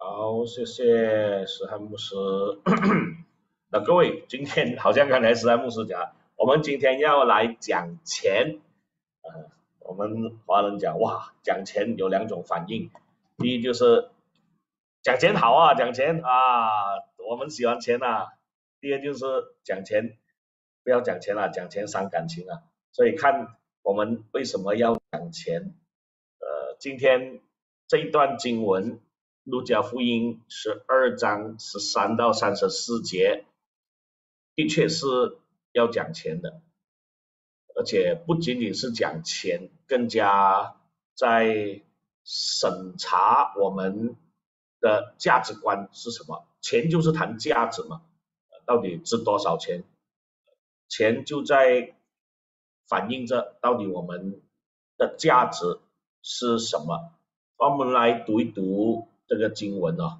好，谢谢石汉牧师。那各位，今天好像刚才石汉牧师讲，我们今天要来讲钱。我们华人讲哇，讲钱有两种反应，第一就是讲钱好啊，讲钱啊，我们喜欢钱啊。第二就是讲钱，不要讲钱了，讲钱伤感情啊。所以看我们为什么要讲钱。今天这一段经文，路加福音12章13到34节，的确是要讲钱的，而且不仅仅是讲钱，更加在审查我们的价值观是什么。钱就是谈价值嘛，到底值多少钱？钱就在反映着到底我们的价值是什么。我们来读一读这个经文哦。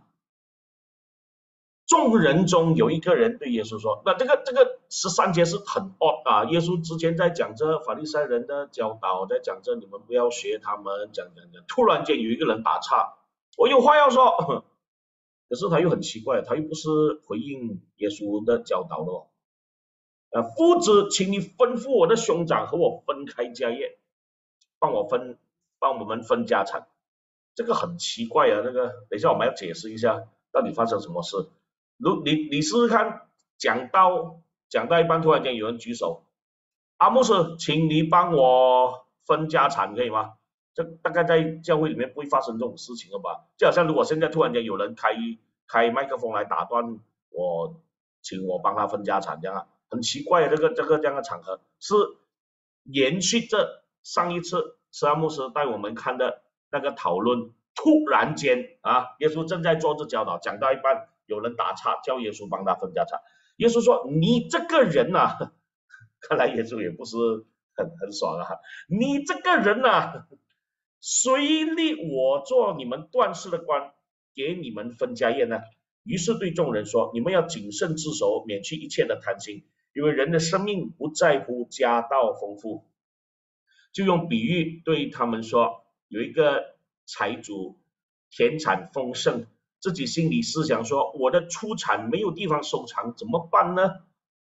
众人中有一个人对耶稣说，那这个13节是很 odd 啊。耶稣之前在讲着法利赛人的教导，在讲着你们不要学他们，讲，突然间有一个人打岔，我有话要说，可是他又很奇怪，他又不是回应耶稣的教导的哦。夫子，请你吩咐我的兄长和我分开家业，帮我们分家产。这个很奇怪啊，等一下我们要解释一下到底发生什么事。你试试看，讲到一半，突然间有人举手，牧师，请你帮我分家产，可以吗？这大概在教会里面不会发生这种事情了吧？就好像如果现在突然间有人开麦克风来打断我，请我帮他分家产，这样很奇怪的这样的场合，是延续着上一次施安牧师带我们看的那个讨论。突然间耶稣正在做着教导，讲到一半，有人打岔，叫耶稣帮他分家产。耶稣说：“你这个人啊，看来耶稣也不是很爽啊！你这个人啊，谁立我做你们断事的官，给你们分家业呢？”于是对众人说：“你们要谨慎自守，免去一切的贪心，因为人的生命不在乎家道丰富。”就用比喻对他们说，有一个财主田产丰盛，自己心里思想说，我的出产没有地方收藏，怎么办呢？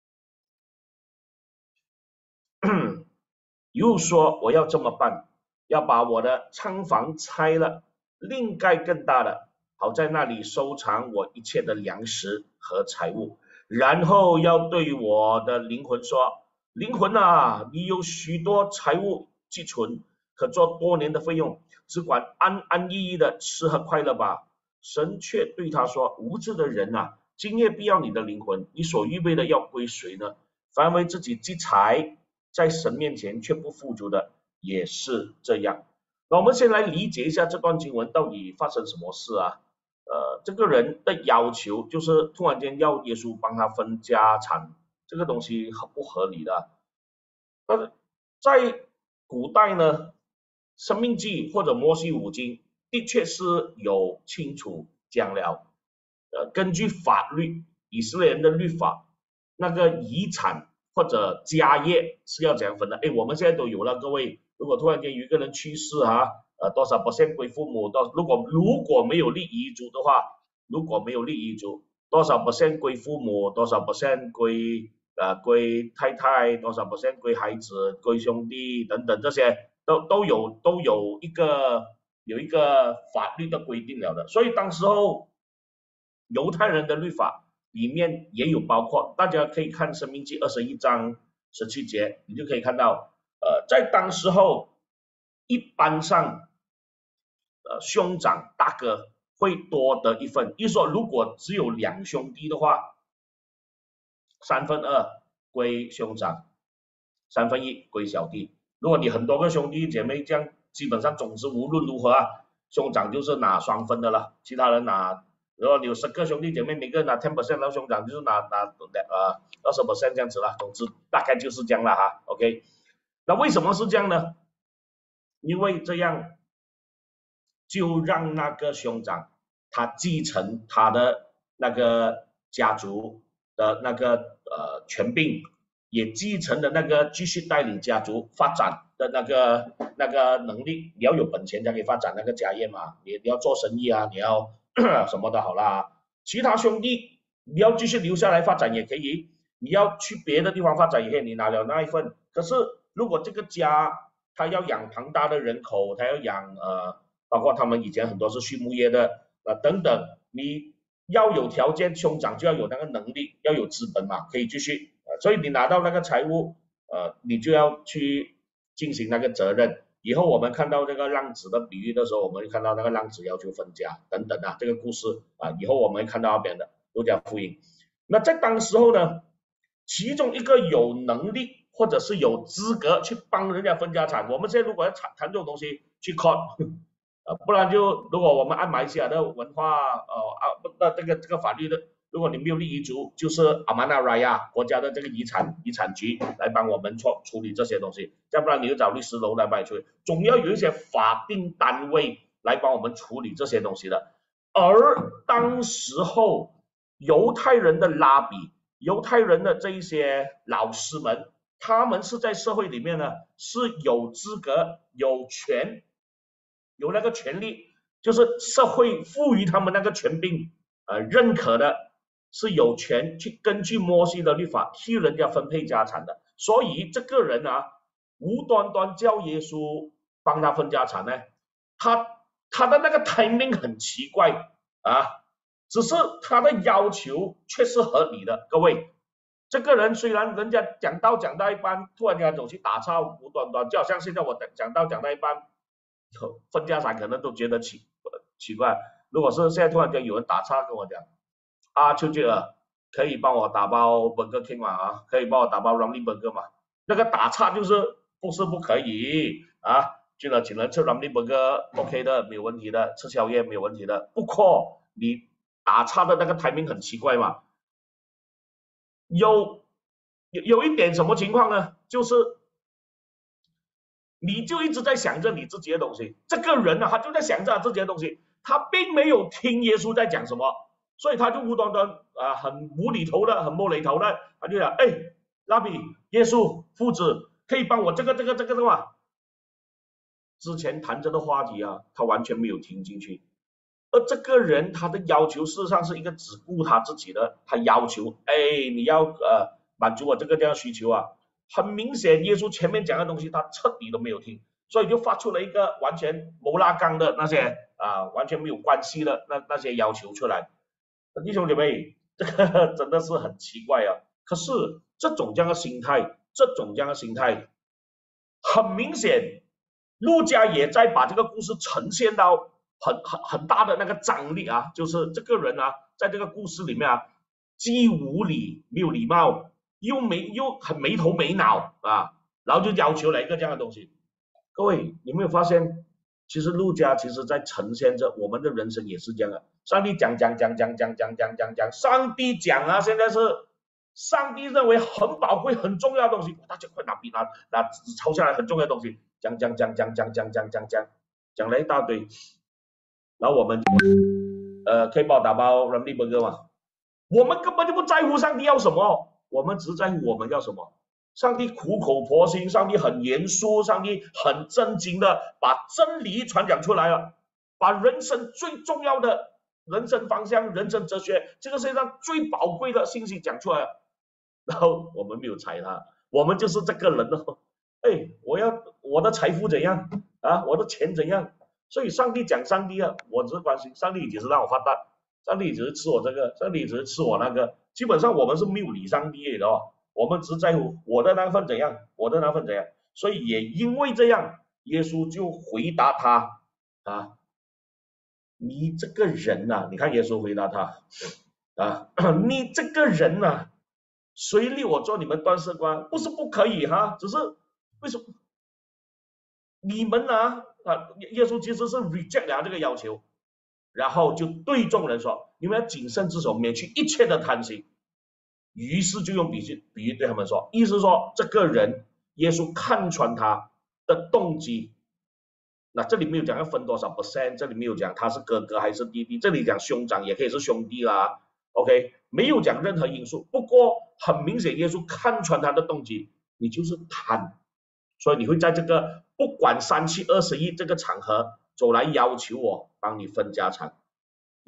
又说我要这么办，要把我的仓房拆了，另盖更大的，好在那里收藏我一切的粮食和财物。然后要对我的灵魂说，灵魂啊，你有许多财物积存，可做多年的费用，只管安安逸逸的吃喝快乐吧。神却对他说，无知的人啊，今夜必要你的灵魂，你所预备的要归谁呢？凡为自己积财，在神面前却不富足的，也是这样。那我们先来理解一下这段经文到底发生什么事啊？这个人的要求就是突然间要耶稣帮他分家产，这个东西很不合理的。但是在古代呢，生命记或者摩西五经的确是有清楚讲了，根据法律，以色列人的律法，那个遗产或者家业是要怎样分的？我们现在都有了，各位，如果突然间有一个人去世多少%归父母，如果没有立遗嘱的话，多少%归父母，多少%归太太，多少%归孩子，归兄弟等等，这些都有一个法律的规定了的。所以当时候犹太人的律法里面也有包括，大家可以看申命记21章17节，你就可以看到，在当时候一般上，兄长大哥会多得一份，意思说如果只有2兄弟的话，2/3归兄长，1/3归小弟。如果你很多个兄弟姐妹，这样基本上总之无论如何兄长就是拿2分的了，其他人拿。如果你有10个兄弟姐妹，每个人拿10%，然后兄长就是拿20%这样子啦。总之大概就是这样了OK， 那为什么是这样呢？因为这样就让那个兄长他继承他的那个家族的那个权柄，也继承了那个继续带领家族发展的那个能力。你要有本钱才可以发展那个家业嘛，你要做生意你要什么的好啦。其他兄弟你要继续留下来发展也可以，你要去别的地方发展也可以，你拿了那一份。可是如果这个家他要养庞大的人口，他要养包括他们以前很多是畜牧业的等等，你要有条件，兄长就要有那个能力，要有资本嘛，可以继续所以你拿到那个财务你就要去进行那个责任。以后我们看到这个浪子的比喻的时候，我们会看到那个浪子要求分家等等这个故事以后我们会看到那边的路加福音。那在当时候呢，其中一个有能力或者是有资格去帮人家分家产，我们现在如果要谈这种东西去 court 不然就如果我们按马来西亚的文化那这个法律的，如果你没有立遗嘱，就是阿曼纳拉亚国家的这个遗产局来帮我们处理这些东西，要不然你就找律师楼来帮你处理，总要有一些法定单位来帮我们处理这些东西的。而当时候犹太人的拉比，犹太人的这一些老师们，他们是在社会里面呢是有资格有权有那个权利，就是社会赋予他们那个权柄认可的，是有权去根据摩西的律法替人家分配家产的。所以这个人无端端叫耶稣帮他分家产呢，他的那个 timing 很奇怪只是他的要求却是合理的。各位，这个人虽然人家讲到一半，突然间走去打岔，无端端，就好像现在我讲到一半，分家产可能都觉得奇怪。如果是现在突然间有人打岔跟我讲秋姐可以帮我打包 Burger King 嘛可以帮我打包 Ramly Burger 嘛，那个打岔就是不是不可以去了请人吃 Ramly Burger OK 的，没有问题的，吃宵夜没有问题的。不过你打岔的那个 timing 很奇怪嘛。有一点什么情况呢，就是你就一直在想着你自己的东西，这个人他就在想着自己的东西，他并没有听耶稣在讲什么，所以他就无端端很无厘头的，很摸雷头的，他就讲拉比耶稣父子可以帮我这个吗？之前谈着的话题他完全没有听进去。而这个人他的要求事实上是一个只顾他自己的，他要求你要满足我这样需求很明显耶稣前面讲的东西他彻底都没有听，所以就发出了一个完全没拉纲的那些完全没有关系的那些要求出来。弟兄姐妹，这个真的是很奇怪可是这种这样的心态很明显路加也在把这个故事呈现到很大的那个张力就是这个人在这个故事里面既无理没有礼貌，又很没头没脑然后就要求了一个这样的东西。各位，你没有发现其实路加其实在呈现着我们的人生也是这样的，上帝讲，上帝讲现在是上帝认为很宝贵很重要的东西，大家快拿笔拿纸抄下来，很重要的东西讲了一大堆，然后我们可以帮我打包 Ramly Burger 吗？我们根本就不在乎上帝要什么，我们只在乎我们要什么。上帝苦口婆心，上帝很严肃，上帝很正经的把真理传讲出来了，把人生最重要的人生方向、人生哲学，这个世界上最宝贵的信息讲出来了，然后我们没有睬他，我们就是这个人我的财富怎样我的钱怎样？所以上帝讲上帝我只是关心上帝只是让我发达，上帝只是吃我这个，上帝只是吃我那个，基本上我们是没有理上帝的我们只在乎我的那份怎样，所以也因为这样，耶稣就回答他你这个人你看耶稣回答他你这个人谁立我做你们断事官？不是不可以只是为什么你们耶稣其实是 reject 了这个要求，然后就对众人说，你们要谨慎自守，免去一切的贪心。于是就用比喻对他们说，意思是说这个人耶稣看穿他的动机，那这里没有讲要分多少 percent， 这里没有讲他是哥哥还是弟弟，这里讲兄长也可以是兄弟啦 OK， 没有讲任何因素。不过很明显耶稣看穿他的动机，你就是贪，所以你会在这个不管3、7、20亿这个场合走来要求我帮你分家产，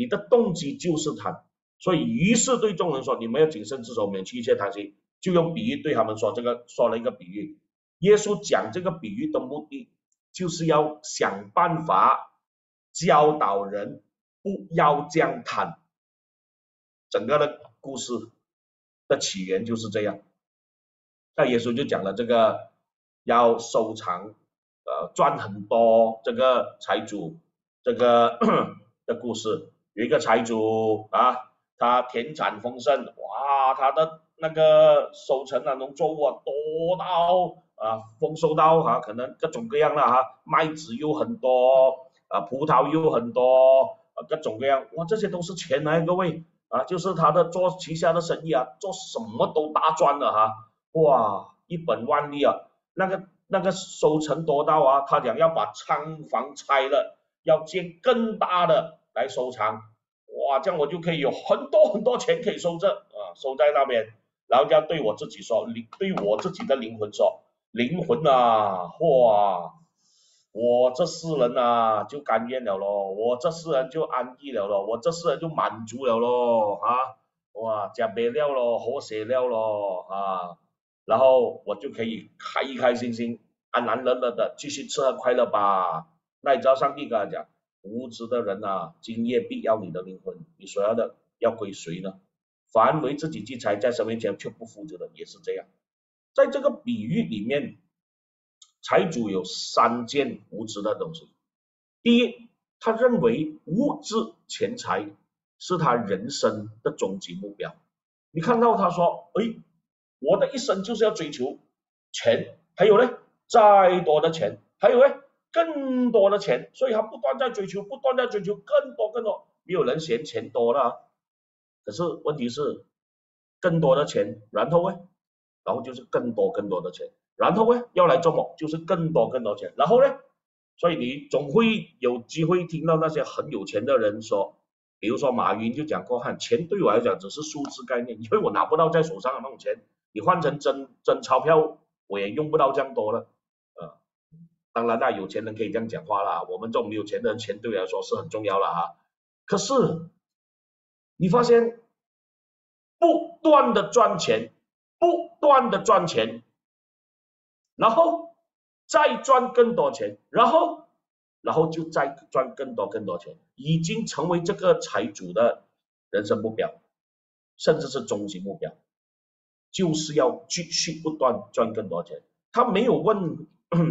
你的动机就是贪。所以于是对众人说，你们要谨慎自守，免去一切贪心。就用比喻对他们说，说了一个比喻。耶稣讲这个比喻的目的，就是要想办法教导人不要这样贪。整个的故事的起源就是这样。那耶稣就讲了这个要收藏，赚很多这个财主这个的故事。有一个财主啊，他田产丰盛，哇，他的那个收成啊，农作物啊多到丰收到可能各种各样的麦子又很多葡萄又很多各种各样，哇，这些都是钱来，各位就是他的做旗下的生意做什么都大赚了哇，一本万利那个收成多到他讲要把仓房拆了，要建更大的来收藏，哇，这样我就可以有很多很多钱可以收着收在那边，然后就要对我自己说，对我自己的灵魂说，灵魂哇，我这世人就甘愿了咯，我这世人就安逸了咯，我这世人就满足了咯哇，吃不了咯，喝死了咯然后我就可以开开心心、安安乐乐的继续吃喝快乐吧。那你知道上帝跟他讲，无知的人今夜必要你的灵魂，你所要的要归谁呢？凡为自己积财，在神面前却不负责的，也是这样。在这个比喻里面，财主有3件无知的东西。第一，他认为物质钱财是他人生的终极目标。你看到他说，我的一生就是要追求钱，还有呢，再多的钱，还有呢，更多的钱，所以他不断在追求，不断在追求更多更多。没有人嫌钱多了可是问题是，更多的钱，然后就是更多更多的钱，然后要来做梦，就是更多更多钱，然后所以你总会有机会听到那些很有钱的人说，比如说马云就讲过，钱对我来讲只是数字概念，因为我拿不到在手上的那种钱，你换成真钞票，我也用不到这样多了。当然有钱人可以这样讲话啦，我们这种没有钱的人，钱对我来说是很重要了可是你发现不断的赚钱，不断的赚钱，然后再赚更多钱，然后就再赚更多钱，已经成为这个财主的人生目标，甚至是终极目标，就是要继续不断赚更多钱。他没有问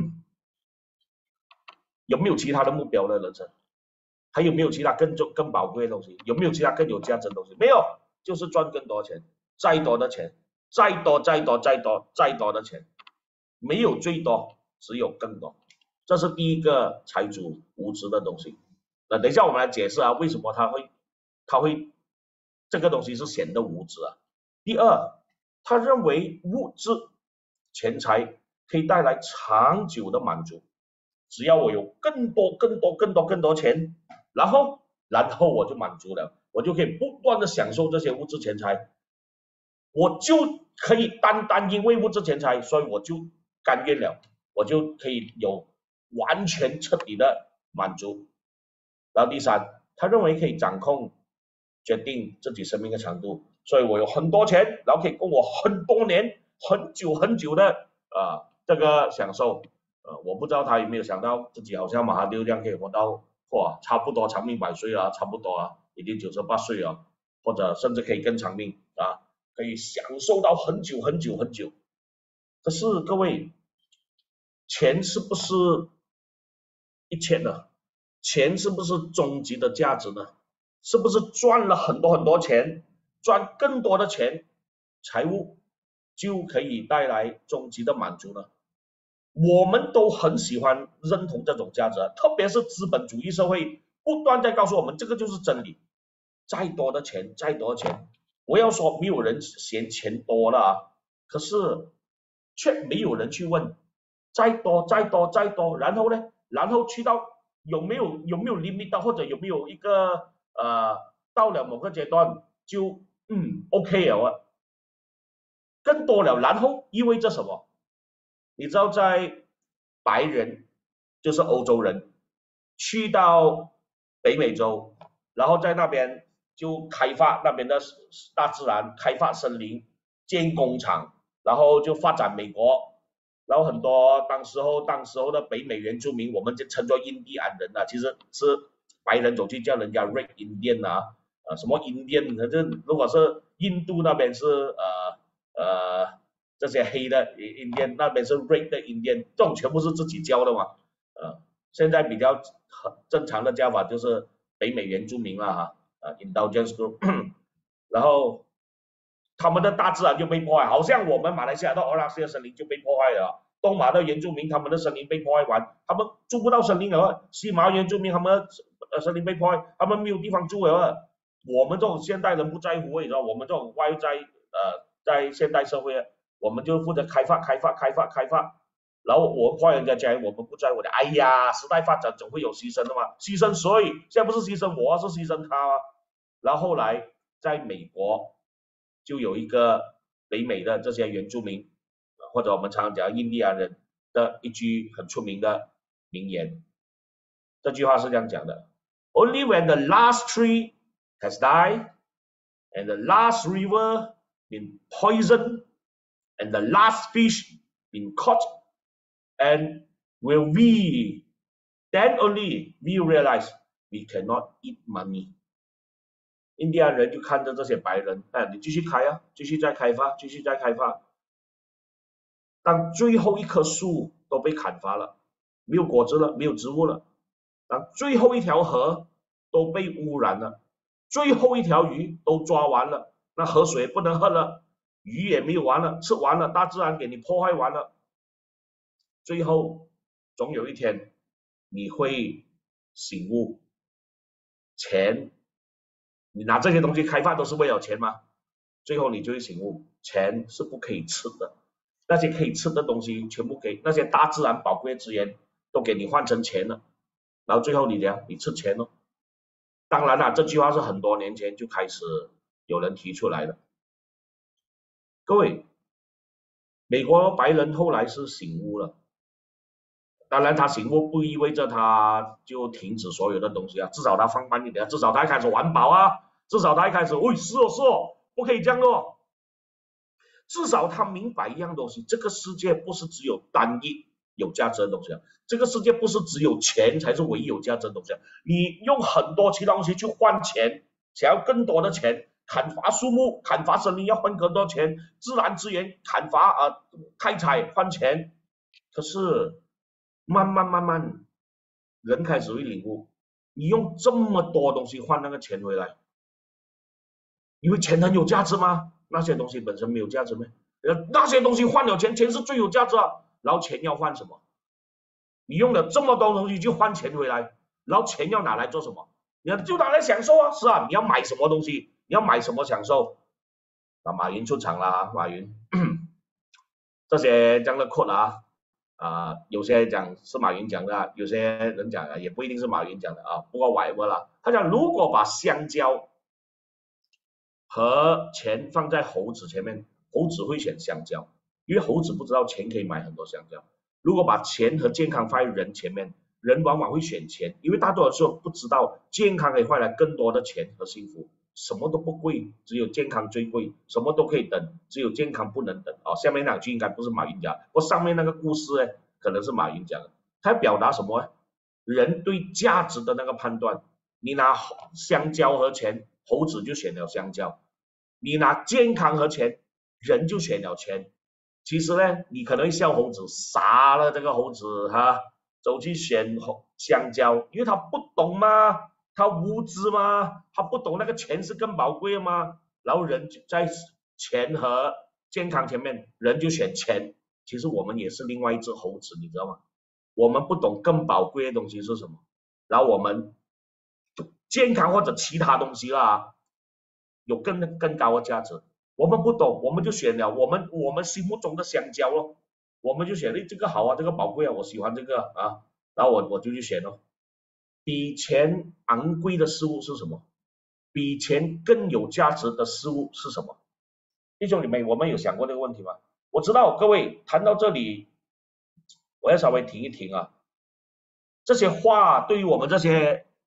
有没有其他的目标的人生，还有没有其他更宝贵的东西，有没有其他更有价值的东西，没有，就是赚更多钱，再多的钱，再多的钱，没有最多，只有更多。这是第一个财主无知的东西。那等一下我们来解释为什么他会这个东西是显得无知第二，他认为物质钱财可以带来长久的满足，只要我有更多钱，然后我就满足了，我就可以不断的享受这些物质钱财，我就可以单因为物质钱财，所以我就甘愿了，我就可以有完全彻底的满足。然后第三，他认为可以掌控决定自己生命的长度，所以我有很多钱，然后可以供我很多年很久的这个享受。我不知道他有没有想到自己好像马哈丢这样可以活到差不多长命百岁差不多已经98岁或者甚至可以更长命可以享受到很久。可是各位，钱是不是一切呢？钱是不是终极的价值呢？是不是赚了很多钱，赚更多的钱，财务就可以带来终极的满足呢？我们都很喜欢认同这种价值，特别是资本主义社会不断在告诉我们这个就是真理。再多的钱，我要说没有人嫌钱多了可是却没有人去问再多，然后呢？然后去到有没有 limit 到，或者有没有一个到了某个阶段就OK 了更多了，然后意味着什么？你知道在白人就是欧洲人去到北美洲然后在那边就开发那边的大自然，开发森林，建工厂，然后就发展美国，然后很多当时候的北美原住民，我们就称作印第安人啊，其实是白人走去叫人家 Red Indian 啊，什么 Indian，这如果是印度那边是这些黑的 Indian， 那边是 Red 的 Indian， 这种全部是自己教的嘛，现在比较正常的叫法就是北美原住民了哈，Indigenous Group， 然后他们的大自然就被破坏，好像我们马来西亚的欧拉斯的森林就被破坏了，东马的原住民他们的森林被破坏完，他们住不到森林了，西马原住民他们森林被破坏，他们没有地方住了。我们这种现代人不在乎，你知道，我们这种外在在现代社会，我们就负责开发，然后我换人家家，我们不在乎的。哎呀，时代发展总会有牺牲的嘛，牺牲谁？现在不是牺牲我，是牺牲他吗？然后后来在美国就有一个北美的这些原住民，或者我们常常讲印第安人的一句很出名的名言，这句话是这样讲的 ：Only when the last tree has died and the last river been poisoned and the last fish been caught and will we then only we realize we cannot eat money。印第安人就看着这些白人，你继续开啊，继续再开发，继续再开发。当最后一棵树都被砍伐了，没有果子了，没有植物了，当最后一条河都被污染了，最后一条鱼都抓完了，那河水不能喝了，鱼也没有完了，吃完了，大自然给你破坏完了，最后总有一天你会醒悟，钱，你拿这些东西开发都是为了钱吗？最后你就会醒悟，钱是不可以吃的，那些可以吃的东西全部给那些大自然宝贵资源都给你换成钱了，然后最后你吃钱了。当然了，这句话是很多年前就开始有人提出来的。各位，美国白人后来是醒悟了，当然他醒悟不意味着他就停止所有的东西啊，至少他放慢一点，至少他开始环保啊，至少他开始，是哦，不可以这样哦。至少他明白一样东西，这个世界不是只有单一有价值的东西，这个世界不是只有钱才是唯一有价值的东西，你用很多其他东西去换钱，想要更多的钱，砍伐树木、砍伐森林要换更多钱，自然资源砍伐开采换钱，可是慢慢人开始会领悟，你用这么多东西换那个钱回来，因为钱很有价值吗？那些东西本身没有价值吗？那些东西换了钱，钱是最有价值啊。然后钱要换什么？你用了这么多东西去换钱回来，然后钱要拿来做什么？你就拿来享受啊，是啊，你要买什么东西？你要买什么享受？那马云出场了，马云这些这样的 quote 有些讲是马云讲的，有些人讲也不一定是马云讲的啊，不过 whatever 啦。他讲如果把香蕉和钱放在猴子前面，猴子会选香蕉，因为猴子不知道钱可以买很多香蕉。如果把钱和健康放在人前面，人往往会选钱，因为大多数不知道健康可以换来更多的钱和幸福。什么都不贵，只有健康最贵，什么都可以等，只有健康不能等。下面两句应该不是马云讲，不过上面那个故事呢，可能是马云讲的。他表达什么？人对价值的那个判断。你拿香蕉和钱，猴子就选了香蕉；你拿健康和钱，人就选了钱。其实呢，你可能会笑猴子，傻了这个猴子走去选香蕉，因为他不懂嘛，他无知嘛，他不懂那个钱是更宝贵的嘛。然后人就在钱和健康前面，人就选钱。其实我们也是另外一只猴子，你知道吗？我们不懂更宝贵的东西是什么，然后我们健康或者其他东西啦，有更高的价值。我们不懂，我们就选了我们心目中的香蕉咯，我们就选这个好啊，这个宝贵啊，我喜欢这个啊，然后我就去选咯。比钱昂贵的事物是什么？比钱更有价值的事物是什么？弟兄姊妹，我们有想过这个问题吗？我知道各位谈到这里，我要稍微停一停啊。这些话对于我们这些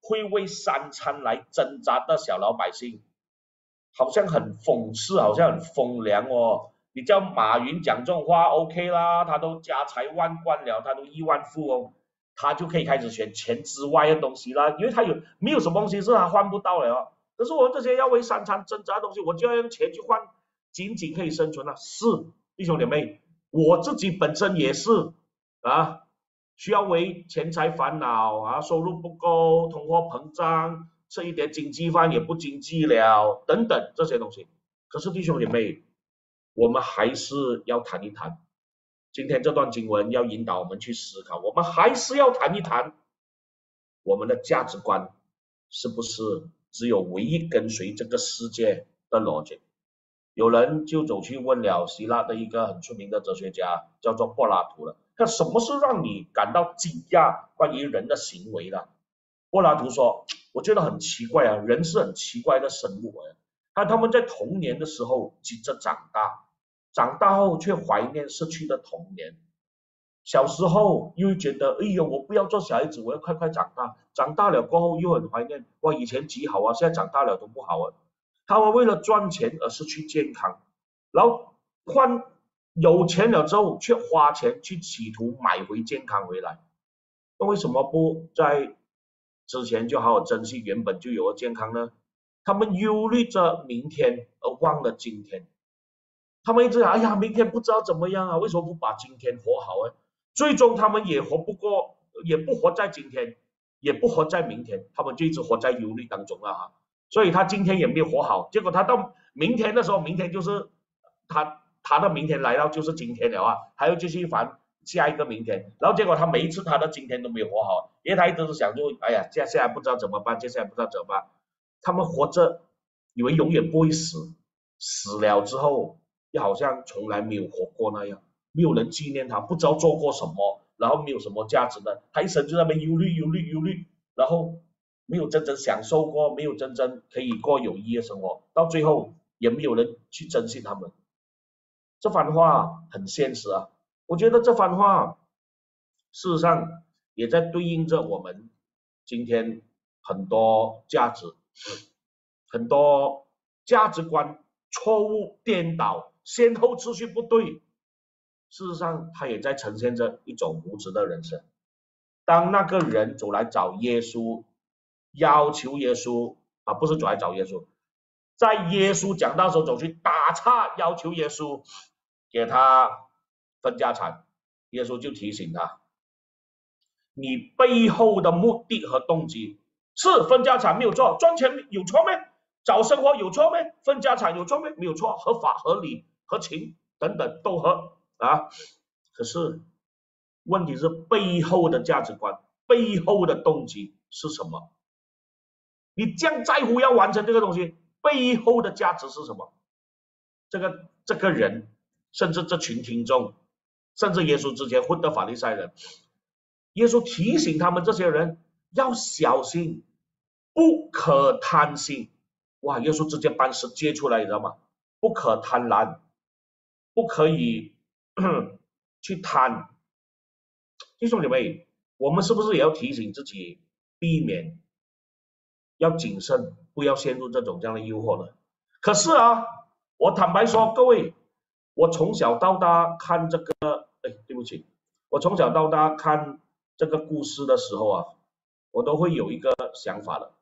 会为三餐来挣扎的小老百姓，好像很讽刺，好像很风凉哦。你叫马云讲这种话 OK 啦，他都家财万贯了，他都亿万富翁，他就可以开始选钱之外的东西啦，因为他没有什么东西是他换不到了。可是我们这些要为三餐挣扎的东西，我就要用钱去换，仅仅可以生存了。是，弟兄姐妹，我自己本身也是啊，需要为钱财烦恼啊，收入不够，通货膨胀，吃一点经济饭也不经济了，等等这些东西。可是弟兄姐妹，我们还是要谈一谈。今天这段经文要引导我们去思考，我们还是要谈一谈我们的价值观是不是只有唯一跟随这个世界的逻辑。有人就走去问了希腊的一个很出名的哲学家，叫做柏拉图了，那什么是让你感到惊讶关于人的行为的？柏拉图说，我觉得很奇怪啊，人是很奇怪的生物啊，他们在童年的时候急着长大，长大后却怀念失去的童年，小时候又觉得哎呀我不要做小孩子，我要快快长大，长大了过后又很怀念，哇以前极好啊，现在长大了都不好啊。他们为了赚钱而失去健康，然后有钱了之后却花钱去企图买回健康回来，那为什么不在之前就好好珍惜原本就有的健康呢？他们忧虑着明天而忘了今天，他们一直哎呀明天不知道怎么样啊，为什么不把今天活好啊？最终他们也活不过，也不活在今天，也不活在明天，他们就一直活在忧虑当中了所以他今天也没有活好，结果他到明天的时候，明天就是他的明天来到就是今天了还要继续烦下一个明天，然后结果他每一次他的今天都没有活好，因为他一直是想说，哎呀接下来不知道怎么办，接下来不知道怎么办。他们活着以为永远不会死，死了之后又好像从来没有活过那样，没有人纪念他，不知道做过什么，然后没有什么价值的，他一生就在那边忧虑，然后没有真正享受过，没有真正可以过有意义的生活，到最后也没有人去珍惜他们。这番话很现实啊，我觉得这番话事实上也在对应着我们今天很多很多价值观错误颠倒，先后次序不对，事实上它也在呈现着一种无知的人生。当那个人走来找耶稣，要求耶稣不是走来找耶稣，在耶稣讲道的时候走去打岔，要求耶稣给他分家产，耶稣就提醒他，你背后的目的和动机是分家产没有错，赚钱有错没？找生活有错没？分家产有错没？没有错，合法合理合情等等都合可是问题是背后的价值观，背后的动机是什么？你这样在乎要完成这个东西，背后的价值是什么？这个人，甚至这群听众，甚至耶稣之前混的法利赛人，耶稣提醒他们这些人要小心，不可贪心。哇，耶稣直接搬十诫出来，你知道吗？不可贪婪，不可以去贪。弟兄姐妹，我们是不是也要提醒自己，避免要谨慎，不要陷入这样的诱惑呢？可是我坦白说，各位，我从小到大看这个，对不起，我从小到大看这个故事的时候我都会有一个想法的。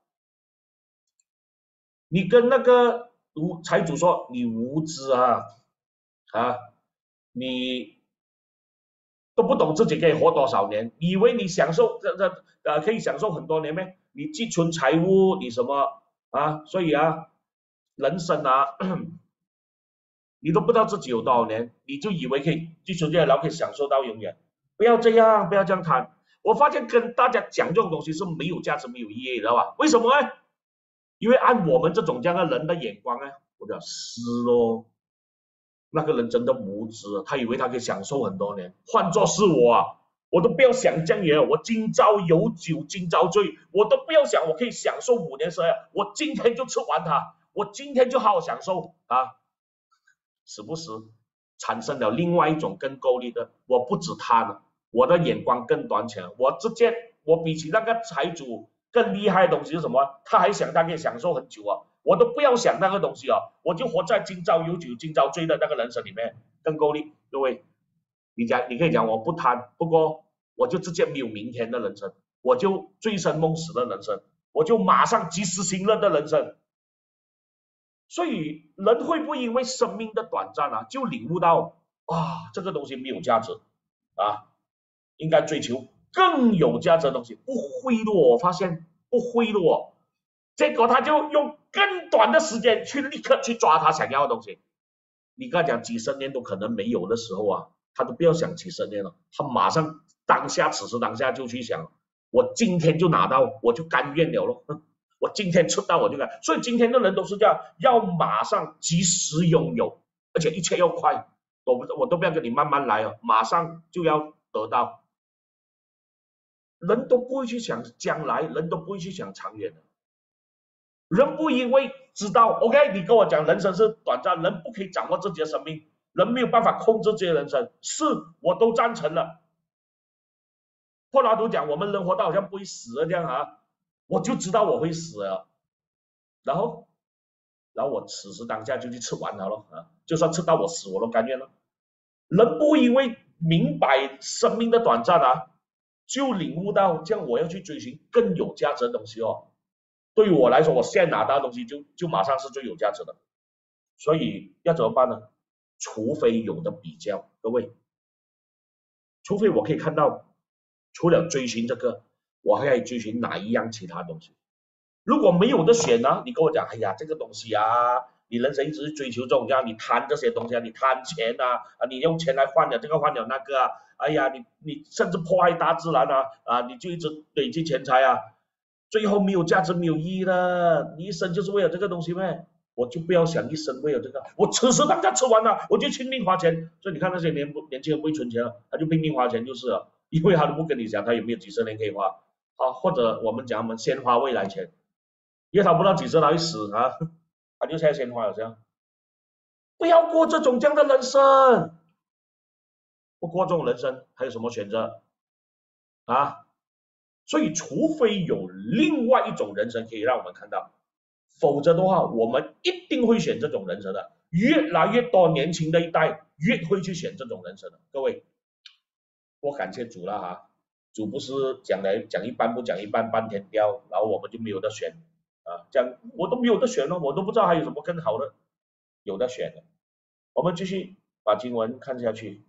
你跟那个财主说你无知你都不懂自己可以活多少年，以为你享受可以享受很多年咩？你积存财物，你什么所以人生你都不知道自己有多少年，你就以为可以积存这些，然后可以享受到永远。不要这样，不要这样谈。我发现跟大家讲这种东西是没有价值、没有意义的，知道吧？为什么呢？因为按我们这种的人的眼光我讲是咯，那个人真的无知，他以为他可以享受很多年。换作是我我都不要想这样也，我今朝有酒今朝醉，我都不要想我可以享受5年10年，我今天就吃完它，我今天就好好享受时不时产生了另外一种更够力的，我不止贪了，我的眼光更短浅，我比起那个财主更厉害的东西是什么？他还想他可以享受很久啊，我都不要想那个东西啊，我就活在今朝有酒今朝醉的那个人生里面，更够力。各位，你可以讲我不贪，不过我就直接没有明天的人生，我就醉生梦死的人生，我就马上及时行乐的人生。所以人会不会因为生命的短暂啊，就领悟到啊这个东西没有价值啊，应该追求更有价值的东西？不会的，我发现不会的哦。结果他就用更短的时间去立刻去抓他想要的东西。你跟他讲几十年都可能没有的时候啊，他都不要想几十年了，他马上当下此时当下就去想，我今天就拿到，我就甘愿了咯。我今天吃到我就干，所以今天的人都是这样，要马上及时拥有，而且一切要快，我都不要跟你慢慢来哦，马上就要得到。人都不会去想将来，人都不会去想长远的。人不因为知道 ，OK， 你跟我讲人生是短暂，人不可以掌握自己的生命，人没有办法控制自己的人生，是我都赞成了。柏拉图讲我们人活到好像不会死了这样啊，我就知道我会死了，然后我此时当下就去吃完它了啊，就算吃到我死我都甘愿了。人不因为明白生命的短暂啊，就领悟到这样我要去追寻更有价值的东西哦。对于我来说，我现在拿到的东西就马上是最有价值的，所以要怎么办呢？除非有的比较，各位，除非我可以看到，除了追寻这个，我还可以追寻哪一样其他东西。如果没有的选呢，你跟我讲，哎呀，这个东西啊，你人生一直追求这种你贪这些东西啊，你贪钱啊，你用钱来换了这个换了那个啊，哎呀，你甚至破坏大自然啊，你就一直累积钱财啊，最后没有价值没有意义的，你一生就是为了这个东西咩？我就不要想一生为了这个，我此时当下吃完了，我就拼命花钱。所以你看那些年轻人不会存钱了，他就拼命花钱就是了，因为他都不跟你讲他有没有几十年可以花啊，或者我们讲我们先花未来钱。因为他不知道几时他会死啊，他就现在先花了这样，不要过这样的人生，不过这种人生还有什么选择啊？所以除非有另外一种人生可以让我们看到，否则的话我们一定会选这种人生的，越来越多年轻的一代越会去选这种人生的。各位，我感谢主了哈，主不是讲一半不讲一半半天掉，然后我们就没有得选啊，这样我都没有得选了，我都不知道还有什么更好的有得选的。我们继续把经文看下去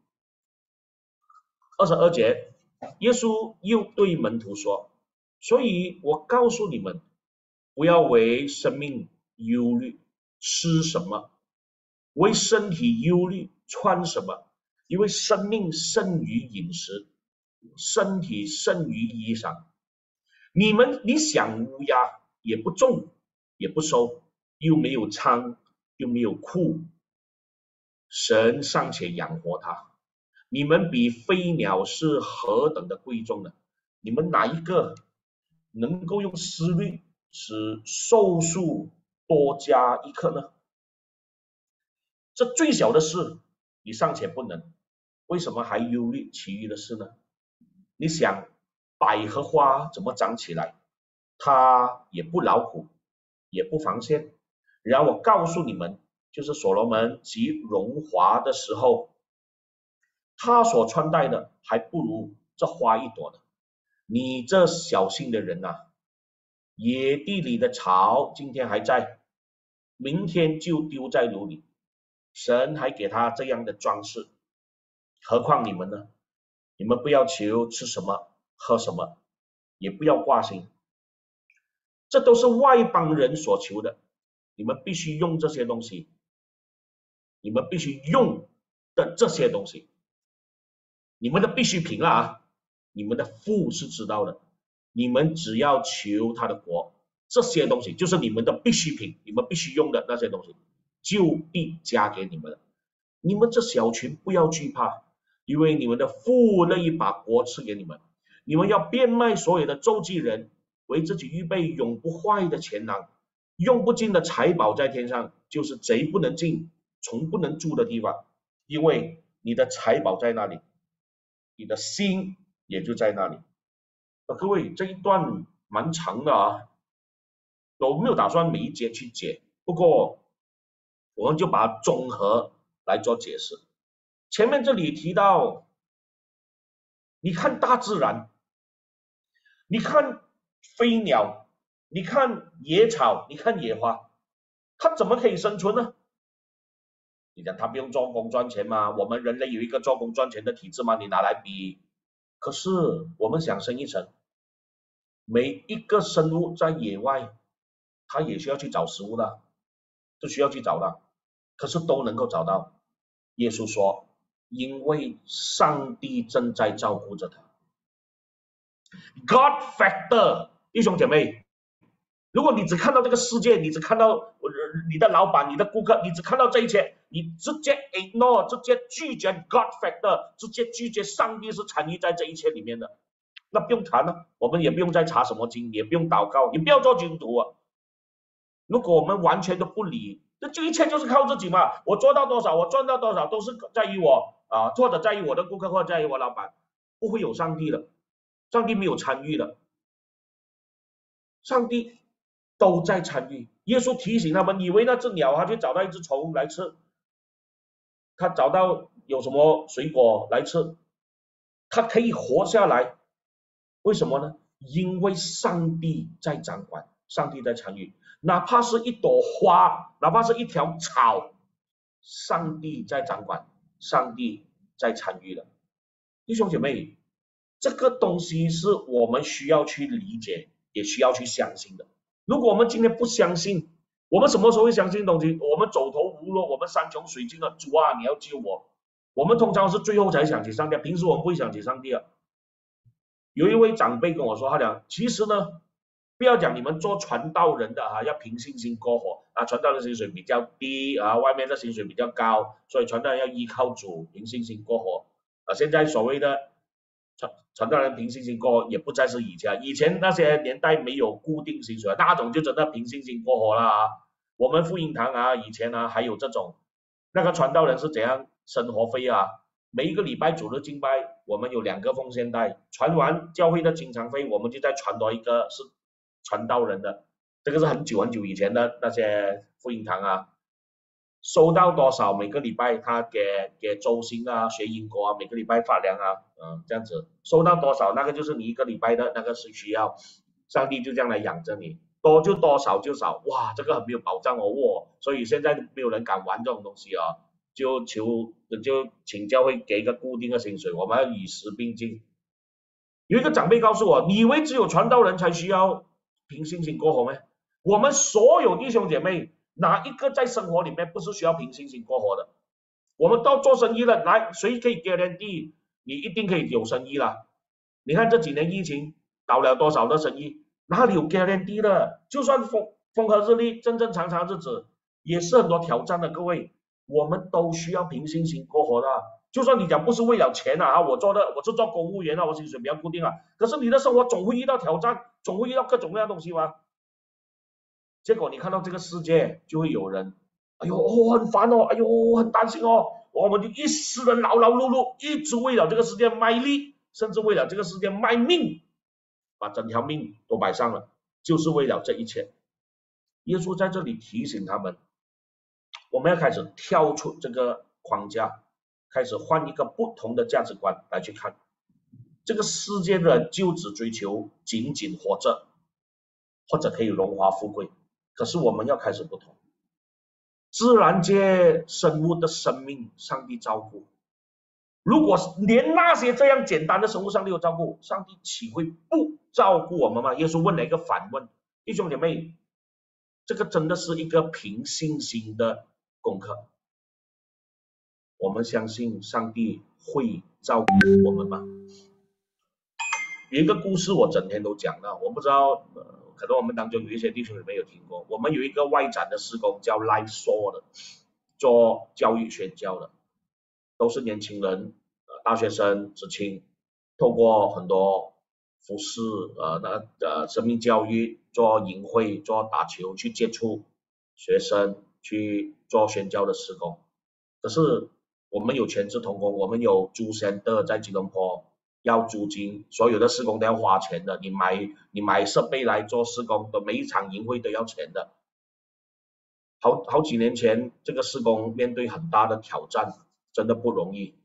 ，22节，耶稣又对门徒说：“所以我告诉你们，不要为生命忧虑，吃什么；为身体忧虑，穿什么。因为生命胜于饮食，身体胜于衣裳。你想乌鸦也不种，也不收，又没有仓，又没有库，神尚且养活它，你们比飞鸟是何等的贵重呢？你们哪一个能够用思虑使寿数多加一刻呢？这最小的事你尚且不能，为什么还忧虑其余的事呢？你想百合花怎么长起来？它也不劳苦，也不防线。然而我告诉你们，就是所罗门极荣华的时候，他所穿戴的还不如这花一朵呢。你这小心的人啊，野地里的草今天还在，明天就丢在炉里。神还给他这样的装饰，何况你们呢？你们不要求吃什么喝什么，也不要挂心，这都是外邦人所求的。你们必须用这些东西，你们必须用的这些东西，你们的必需品啊，你们的父是知道的。你们只要求他的国，这些东西就是你们的必需品，你们必须用的那些东西，就必加给你们了。你们这小群不要惧怕，因为你们的父乐意把国赐给你们。你们要变卖所有的周济人，为自己预备永不坏的钱囊，用不尽的财宝在天上，就是贼不能进，虫不能住的地方。因为你的财宝在那里，你的心也就在那里。各位，这一段蛮长的啊，我没有打算每一节去解，不过我们就把它综合来做解释。前面这里提到，你看大自然，你看飞鸟，你看野草，你看野花，它怎么可以生存呢？你讲它不用做工赚钱吗？我们人类有一个做工赚钱的体制吗？你拿来比？可是我们想深一层，每一个生物在野外，它也需要去找食物的，都需要去找的，可是都能够找到。耶稣说，因为上帝正在照顾着他。God factor， 弟兄姐妹，如果你只看到这个世界，你只看到你的老板、你的顾客，你只看到这一切，你直接 ignore， 直接拒绝 God factor， 直接拒绝上帝是参与在这一切里面的，那不用谈了，我们也不用再查什么经，也不用祷告，也不要做基督徒啊。如果我们完全都不理，那就一切就是靠自己嘛。我做到多少，我赚到多少，都是在于我啊，或者在于我的顾客，或者在于我老板，不会有上帝的，上帝没有参与的，上帝都在参与。耶稣提醒他们，以为那只鸟它去找到一只虫来吃，它找到有什么水果来吃，它可以活下来，为什么呢？因为上帝在掌管，上帝在参与。哪怕是一朵花，哪怕是一条草，上帝在掌管，上帝在参与的。弟兄姐妹，这个东西是我们需要去理解，也需要去相信的。如果我们今天不相信，我们什么时候会相信东西？我们走投无路，我们山穷水尽了，主啊，你要救我。我们通常是最后才想起上帝，平时我们不会想起上帝啊。有一位长辈跟我说，他讲，其实呢，不要讲你们做传道人的要凭信心过活啊，传道人薪水比较低啊，外面的薪水比较高，所以传道人要依靠主，凭信心过活啊。现在所谓的传道人凭信心过活也不再是以前那些年代没有固定薪水，那种就真的凭信心过活了啊。我们福音堂以前还有这种，那个传道人是怎样生活费每一个礼拜主日敬拜，我们有2个奉献袋，传完教会的经常费，我们就再传多一个是传道人的，这个是很久很久以前的那些福音堂收到多少每个礼拜他给周薪学英国每个礼拜发粮这样子收到多少，那个就是你一个礼拜的那个是需要，上帝就这样来养着你，多就多少就少，哇，这个很没有保障所以现在没有人敢玩这种东西就请教会给一个固定的薪水，我们要与时并进。有一个长辈告诉我，你以为只有传道人才需要凭信心过活吗？我们所有弟兄姐妹，哪一个在生活里面不是需要凭信心过活的？我们都做生意了，来，谁可以guarantee你一定可以有生意了？你看这几年疫情倒了多少的生意，哪里有 guarantee 的？就算风和日丽，正正常常日子，也是很多挑战的，各位。我们都需要凭信心过活的，就算你讲不是为了钱我是做公务员我薪水比较固定可是你的生活总会遇到挑战，总会遇到各种各样的东西吗？结果你看到这个世界，就会有人，哎呦很烦哎呦很担心我们就一世人劳劳碌碌，一直为了这个世界卖力，甚至为了这个世界卖命，把整条命都摆上了，就是为了这一切。耶稣在这里提醒他们，我们要开始跳出这个框架，开始换一个不同的价值观来去看这个世界的人，就只追求仅仅活着，或者可以荣华富贵。可是我们要开始不同，自然界生物的生命上帝照顾，如果连那些这样简单的生物上帝有照顾，上帝岂会不照顾我们吗？耶稣问了一个反问，弟兄姐妹，这个真的是一个凭信心的功课。我们相信上帝会照顾我们吗？有一个故事我整天都讲了，我不知道可能我们当中有一些弟兄姊妹有听过。我们有一个外展的事工叫 Life Soul 的，做教育宣教的，都是年轻人大学生知青，透过很多服饰生命教育，做营会，做打球，去接触学生，去做宣教的事工。可是我们有全职同工，我们有主神的在吉隆坡， 要租金，所有的施工都要花钱的。你买设备来做施工的，每一场营会都要钱的。好几年前，这个施工面对很大的挑战，真的不容易。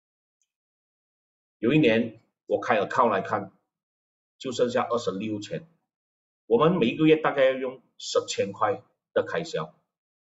有一年我开account来看，就剩下26千，我们每一个月大概要用10千块的开销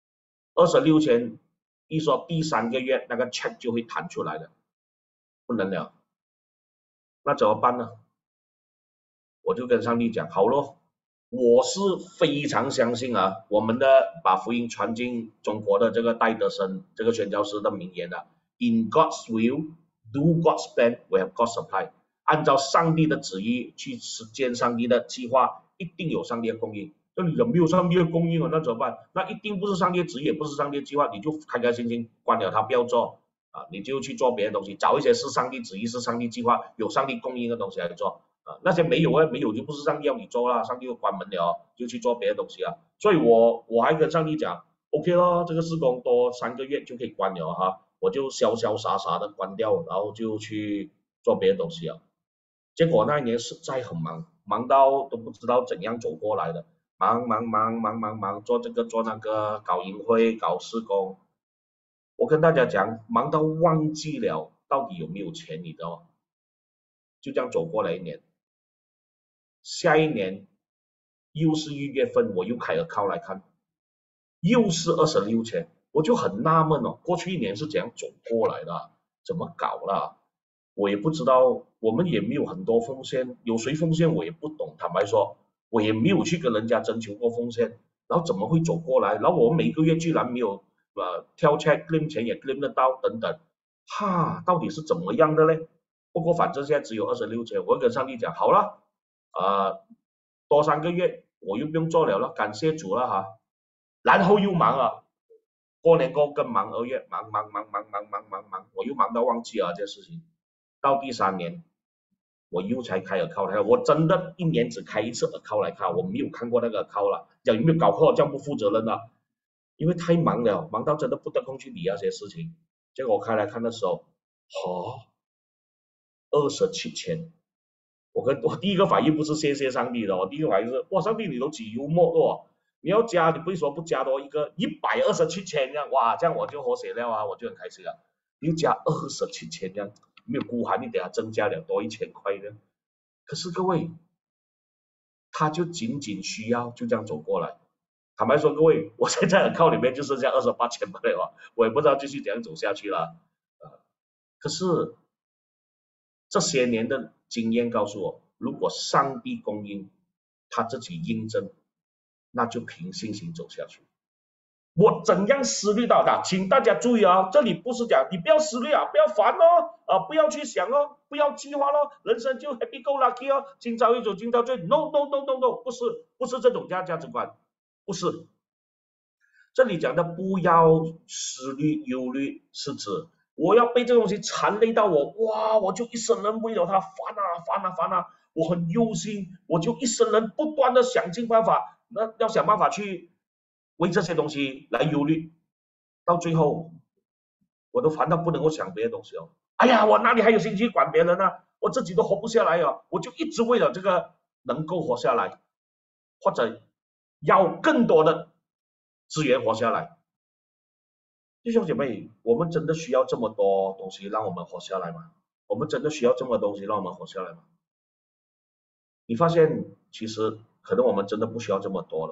，26千，一说第3个月那个 check 就会弹出来了，不能了，那怎么办呢？我就跟上帝讲，好咯，我是非常相信啊，我们的把福音传进中国的这个戴德生这个宣教师的名言啊 ，In God's will, do God's plan, we have God supply。按照上帝的旨意去实践上帝的计划，一定有上帝的供应。那你没有上帝的供应了，那怎么办？那一定不是上帝的旨意，也不是上帝的计划，你就开开心心关了它，不要做啊，你就去做别的东西，找一些是上帝旨意、是上帝计划、有上帝供应的东西来做。那些没有啊，没有就不是上帝要你做啦，上帝就关门了，就去做别的东西啊。所以我还跟上帝讲 ，OK 咯，这个施工多3个月就可以关了哈，我就潇潇洒洒的关掉，然后就去做别的东西啊。结果那一年实在很忙，忙到都不知道怎样走过来的，忙，做这个做那个，搞营会，搞施工。我跟大家讲，忙到忘记了到底有没有钱，你知道吗？就这样走过来一年。下一年又是1月份，我又开account来看，又是26千，我就很纳闷哦，过去一年是怎样走过来的，怎么搞啦？我也不知道，我们也没有很多奉献，有谁奉献我也不懂，坦白说，我也没有去跟人家征求过奉献，然后怎么会走过来？然后我们每个月居然没有跳 check claim 钱也 claim 得到等等，哈，到底是怎么样的嘞？不过反正现在只有26千，我跟上帝讲好了。多3个月我又不用做了，感谢主了哈。然后又忙了，过年过更忙，2月忙，我又忙到忘记了这事情。到第3年，我又才开account，我真的一年只开1次account来看，我没有看过那个account了，讲有没有搞错，这样不负责任了。因为太忙了，忙到真的不得空去理那些事情。结果我开来看的时候，27千。我第一个反应不是谢谢上帝的，我第一个反应是哇，上帝你都几幽默的哦，你要加你不会说不加多一个127千这样，哇，这样我就活血了啊，我就很开心了。又加27千这样，没有孤寒一点啊，增加了多1000块这样。可是各位，他就仅仅需要就这样走过来。坦白说，各位，我现在account里面就剩下28千不了，我也不知道继续怎样走下去了。可是这些年的经验告诉我，如果上帝供应，他自己印证，那就凭信心走下去。我怎样思虑到的？请大家注意啊，这里不是讲你不要思虑啊，不要烦哦，不要去想哦，不要计划咯，人生就 happy go lucky 哦，今朝有酒今朝醉 ，no， 不是这种价值观，不是。这里讲的不要思虑忧虑，是指我要被这个东西缠累到我，哇，我就一生人为了他烦啊，我很忧心，我就一生人不断的想尽办法，那要想办法去为这些东西来忧虑，到最后我都烦到不能够想别的东西哦。哎呀，我哪里还有心情管别人呢？我自己都活不下来哦，我就一直为了这个能够活下来，或者要更多的资源活下来。弟兄姐妹，我们真的需要这么多东西让我们活下来吗？我们真的需要这么多东西让我们活下来吗？你发现其实可能我们真的不需要这么多了，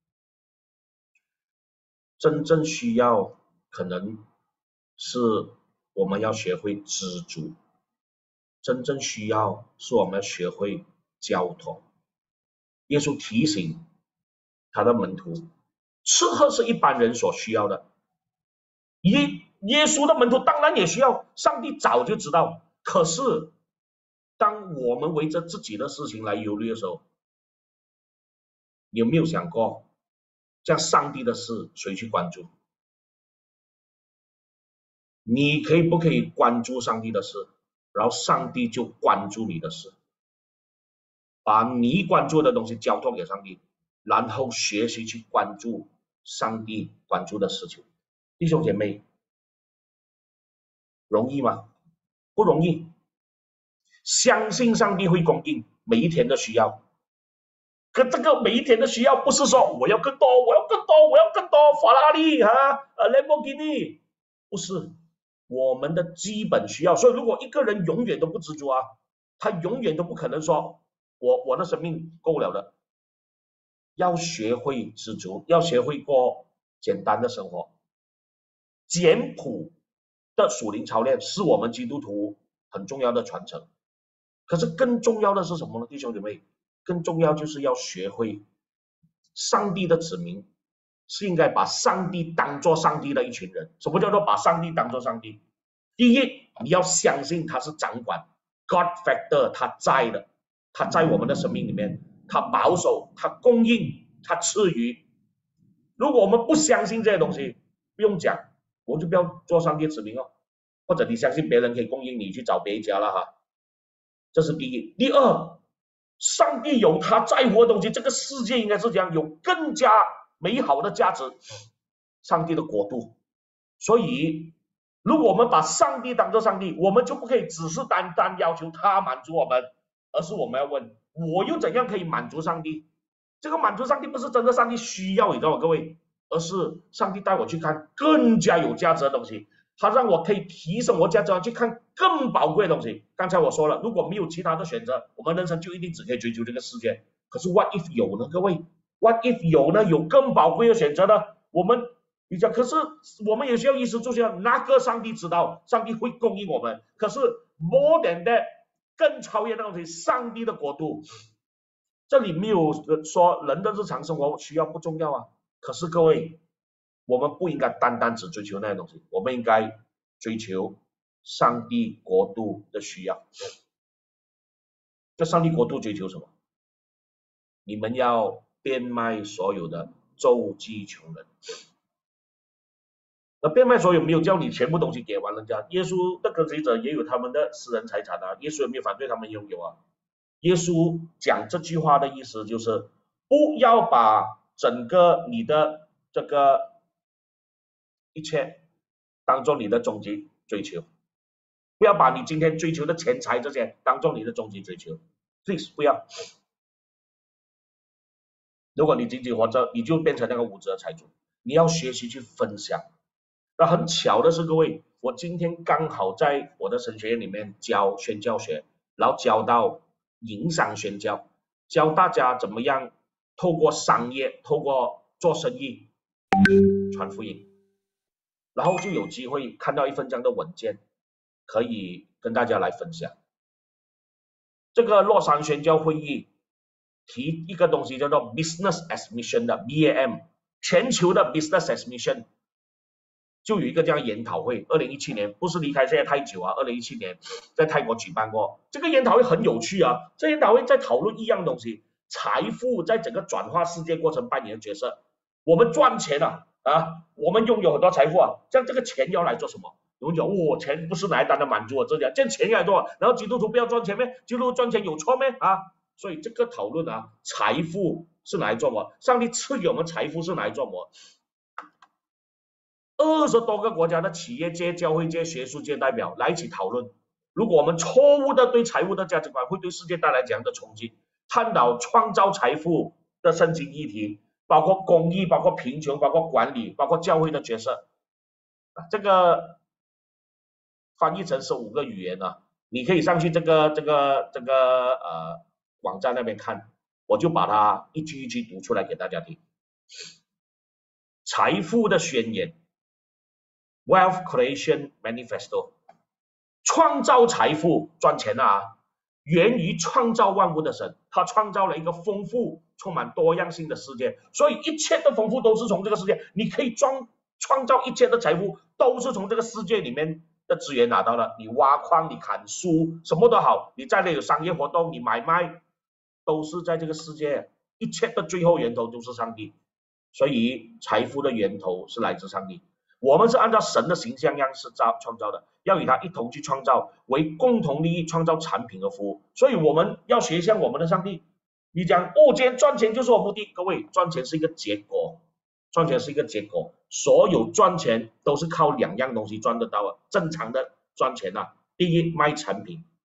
真正需要可能是我们要学会知足，真正需要是我们要学会交托。耶稣提醒他的门徒，吃喝是一般人所需要的，耶稣的门徒当然也需要，上帝早就知道。可是当我们围着自己的事情来忧虑的时候，你有没有想过，这样上帝的事谁去关注？你不可以关注上帝的事，然后上帝就关注你的事，把你关注的东西交托给上帝，然后学习去关注上帝关注的事情。弟兄姐妹，容易吗？不容易。 相信上帝会供应每一天的需要。可这个每一天的需要不是说我要更多，我要更多，我要更多，法拉利兰博基尼，不是我们的基本需要。所以如果一个人永远都不知足啊，他永远都不可能说我的生命够了的。要学会知足，要学会过简单的生活。简朴的属灵操练是我们基督徒很重要的传承。可是更重要的是什么呢，弟兄姐妹？更重要就是要学会上帝的子民是应该把上帝当作上帝的一群人。什么叫做把上帝当作上帝？第一，你要相信他是掌管 God factor， 他在的，他在我们的生命里面，他保守，他供应，他赐予。如果我们不相信这些东西，不用讲，我就不要做上帝子民哦。或者你相信别人可以供应，你去找别一家了哈。这是第一。第二，上帝有他在乎的东西，这个世界应该是这样，有更加美好的价值，上帝的国度。所以如果我们把上帝当作上帝，我们就不可以只是单单要求他满足我们，而是我们要问，我又怎样可以满足上帝？这个满足上帝不是真的上帝需要，你知道吗，各位？而是上帝带我去看更加有价值的东西，他让我可以提升我价值观，去看更宝贵的东西。刚才我说了，如果没有其他的选择，我们人生就一定只可以追求这个世界。可是 what if 有呢，各位 ？what if 有呢？有更宝贵的选择呢？我们你讲，可是我们也需要意识注意，那个上帝知道，上帝会供应我们。可是 more than that， 更超越那个东西，上帝的国度。这里没有说人的日常生活需要不重要啊。可是各位，我们不应该单单只追求那些东西，我们应该追求上帝国度的需要。这上帝国度追求什么？你们要变卖所有的，周济穷人。那变卖所有没有叫你全部东西给完人家，耶稣的跟随者也有他们的私人财产啊，耶稣也没有反对他们拥有啊。耶稣讲这句话的意思就是，不要把整个你的这个一切当做你的终极追求，不要把你今天追求的钱财这些当做你的终极追求 ，please 不要。如果你仅仅活着，你就变成那个无知的财主。你要学习去分享。那很巧的是，各位，我今天刚好在我的神学院里面教宣教学，然后教到影响宣教，教大家怎么样透过商业，透过做生意传福音，然后就有机会看到一份这样的文件，可以跟大家来分享。这个洛杉矶宣教会议提一个东西叫做 Business as Mission 的 BAM， 全球的 Business as Mission。就有一个这样研讨会，2017年不是离开现在太久啊，2017年在泰国举办过。这个研讨会很有趣啊，这研讨会在讨论一样东西，财富在整个转化世界过程扮演的角色。我们赚钱我们拥有很多财富啊，这样这个钱要来做什么？有人讲，钱不是拿来单单满足我自己，这样钱要来做，然后基督徒不要赚钱咩？基督徒赚钱有错咩？所以这个讨论财富是拿来做什么？上帝赐给我们财富是拿来做什么？20多个国家的企业界、教会界、学术界代表来一起讨论，如果我们错误的对财务的价值观会对世界带来怎样的冲击？探讨创造财富的圣经议题，包括公益，包括贫穷，包括管理，包括教会的角色。这个翻译成15个语言你可以上去这个网站那边看，我就把它一句一句读出来给大家听。财富的宣言。Wealth Creation Manifesto， 创造财富赚钱源于创造万物的神，他创造了一个丰富充满多样性的世界，所以一切的丰富都是从这个世界，你可以创造一切的财富都是从这个世界里面的资源拿到的。你挖矿，你砍树，什么都好，你在那有商业活动，你买卖都是在这个世界，一切的最后源头就是上帝，所以财富的源头是来自上帝。我们是按照神的形象样式创造的，要与他一同去创造，为共同利益创造产品和服务。所以我们要学像我们的上帝。你讲今天赚钱就是我目的，各位，赚钱是一个结果，赚钱是一个结果。所有赚钱都是靠2样东西赚得到的。正常的赚钱第一卖产品，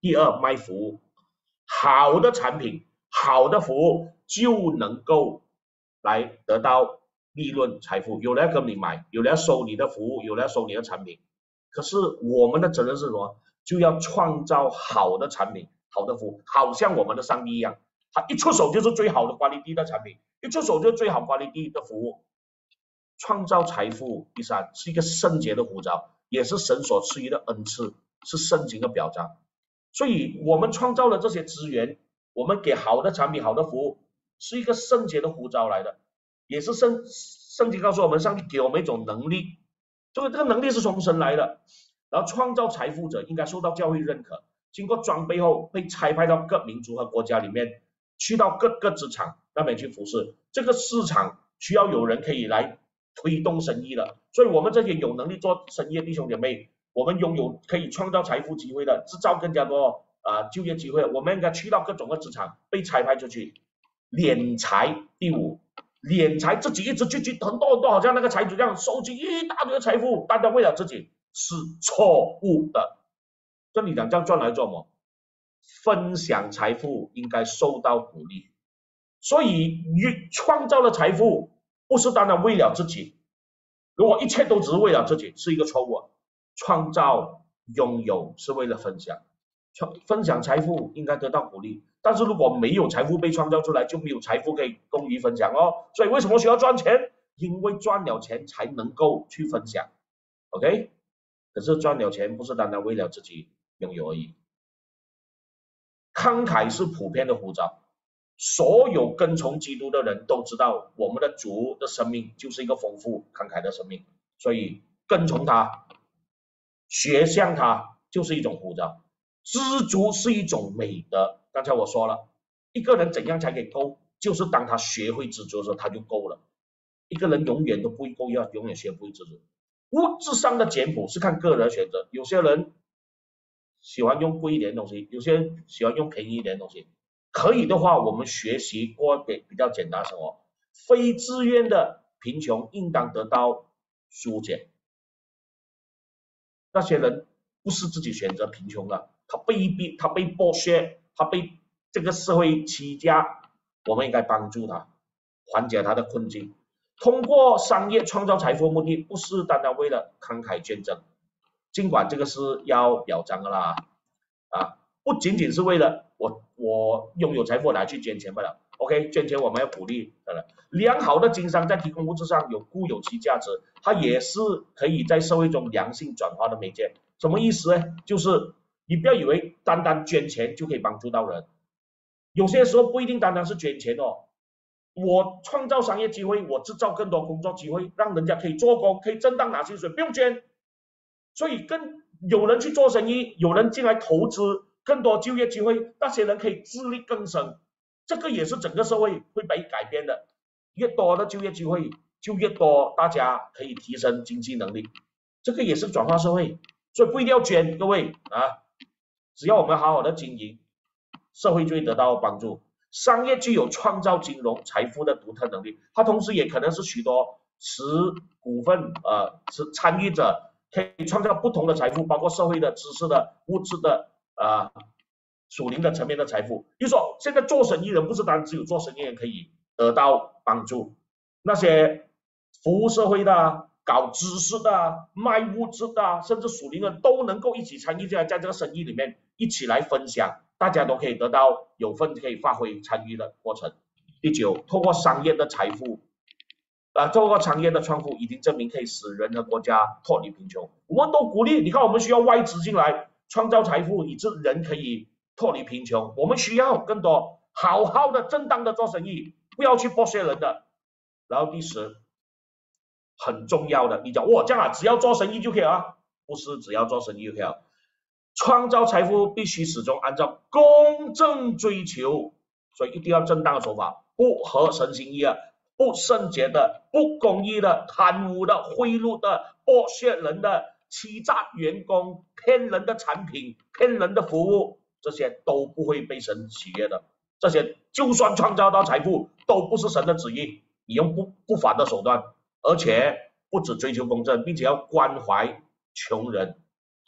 第二，卖服务，好的产品、好的服务就能够来得到利润、财富。有人要跟你买，有人要收你的服务，有人要收你的产品。可是我们的责任是什么？就要创造好的产品、好的服务，好像我们的上帝一样，他一出手就是最好的quality的产品，一出手就是最好quality的服务。创造财富，第三是一个圣洁的呼召，也是神所赐予的恩赐，是圣经的表彰。所以我们创造了这些资源，我们给好的产品、好的服务，是一个圣洁的呼召来的，也是圣经告诉我们，上帝给我们一种能力，这个能力是从神来的。然后创造财富者应该受到教会认可，经过装备后被差派到各民族和国家里面，去到各个职场那边去服侍。这个市场需要有人可以来推动生意的，所以我们这些有能力做生意的弟兄姐妹，我们拥有可以创造财富机会的，制造更加多就业机会，我们应该去到各种的职场，被差派出去。敛财，第五，敛财，自己一直去很多，好像那个财主这样收集一大堆的财富，单单为了自己，是错误的。这你讲这样赚来做什么？分享财富应该受到鼓励，所以创造的财富不是单单为了自己，如果一切都只是为了自己，是一个错误。创造拥有是为了分享，分享财富应该得到鼓励，但是如果没有财富被创造出来，就没有财富可以供予分享哦。所以为什么需要赚钱？因为赚了钱才能够去分享 ，OK？ 可是赚了钱不是单单为了自己拥有而已。慷慨是普遍的呼召，所有跟从基督的人都知道，我们的主的生命就是一个丰富慷慨的生命，所以跟从他，学像他就是一种呼召。知足是一种美德，刚才我说了，一个人怎样才可以够，就是当他学会知足的时候，他就够了。一个人永远都不会够，要永远学不会知足。物质上的简朴是看个人的选择，有些人喜欢用贵一点的东西，有些人喜欢用便宜一点的东西。可以的话，我们学习过比较简单的生活。非自愿的贫穷应当得到疏解。那些人不是自己选择贫穷的，他被逼，他被剥削，他被这个社会欺压，我们应该帮助他，缓解他的困境。通过商业创造财富的目的，不是单单为了慷慨捐赠，尽管这个是要表彰的啦，不仅仅是为了我拥有财富拿去捐钱不了 ，OK， 捐钱我们要鼓励的。良好的经商在提供物质上固有其价值，它也是可以在社会中良性转化的媒介。什么意思呢？就是你不要以为单单捐钱就可以帮助到人，有些时候不一定单单是捐钱哦。我创造商业机会，我制造更多工作机会，让人家可以做工，可以正当拿薪水，不用捐。所以有人去做生意，有人进来投资，更多就业机会，那些人可以自力更生，这个也是整个社会会被改变的。越多的就业机会，就越多大家可以提升经济能力，这个也是转化社会。所以不一定要捐，各位只要我们好好的经营，社会就会得到帮助。商业具有创造金融财富的独特能力，它同时也可能是许多持股份是参与者可以创造不同的财富，包括社会的、知识的、物质的属灵的层面的财富。就是说，现在做生意人不是单只有做生意人可以得到帮助，那些服务社会的、搞知识的、卖物质的，甚至属灵人都能够一起参与进来，在这个生意里面一起来分享，大家都可以得到有份可以发挥参与的过程。第九，透过商业的财富透过商业的创富已经证明可以使人和国家脱离贫穷。我们都鼓励，你看我们需要外资进来创造财富，以致人可以脱离贫穷。我们需要更多好好的正当的做生意，不要去剥削人的。然后第十，很重要的，你讲这样只要做生意就可以了，不是只要做生意就可以了。创造财富必须始终按照公正追求，所以一定要正当的手法，不合神心意的、不圣洁的、不公义的、贪污的、贿赂的、剥削人的、欺诈员工、骗人的产品、骗人的服务，这些都不会被神喜悦的。这些就算创造到财富，都不是神的旨意。你用不法的手段，而且不只追求公正，并且要关怀穷人。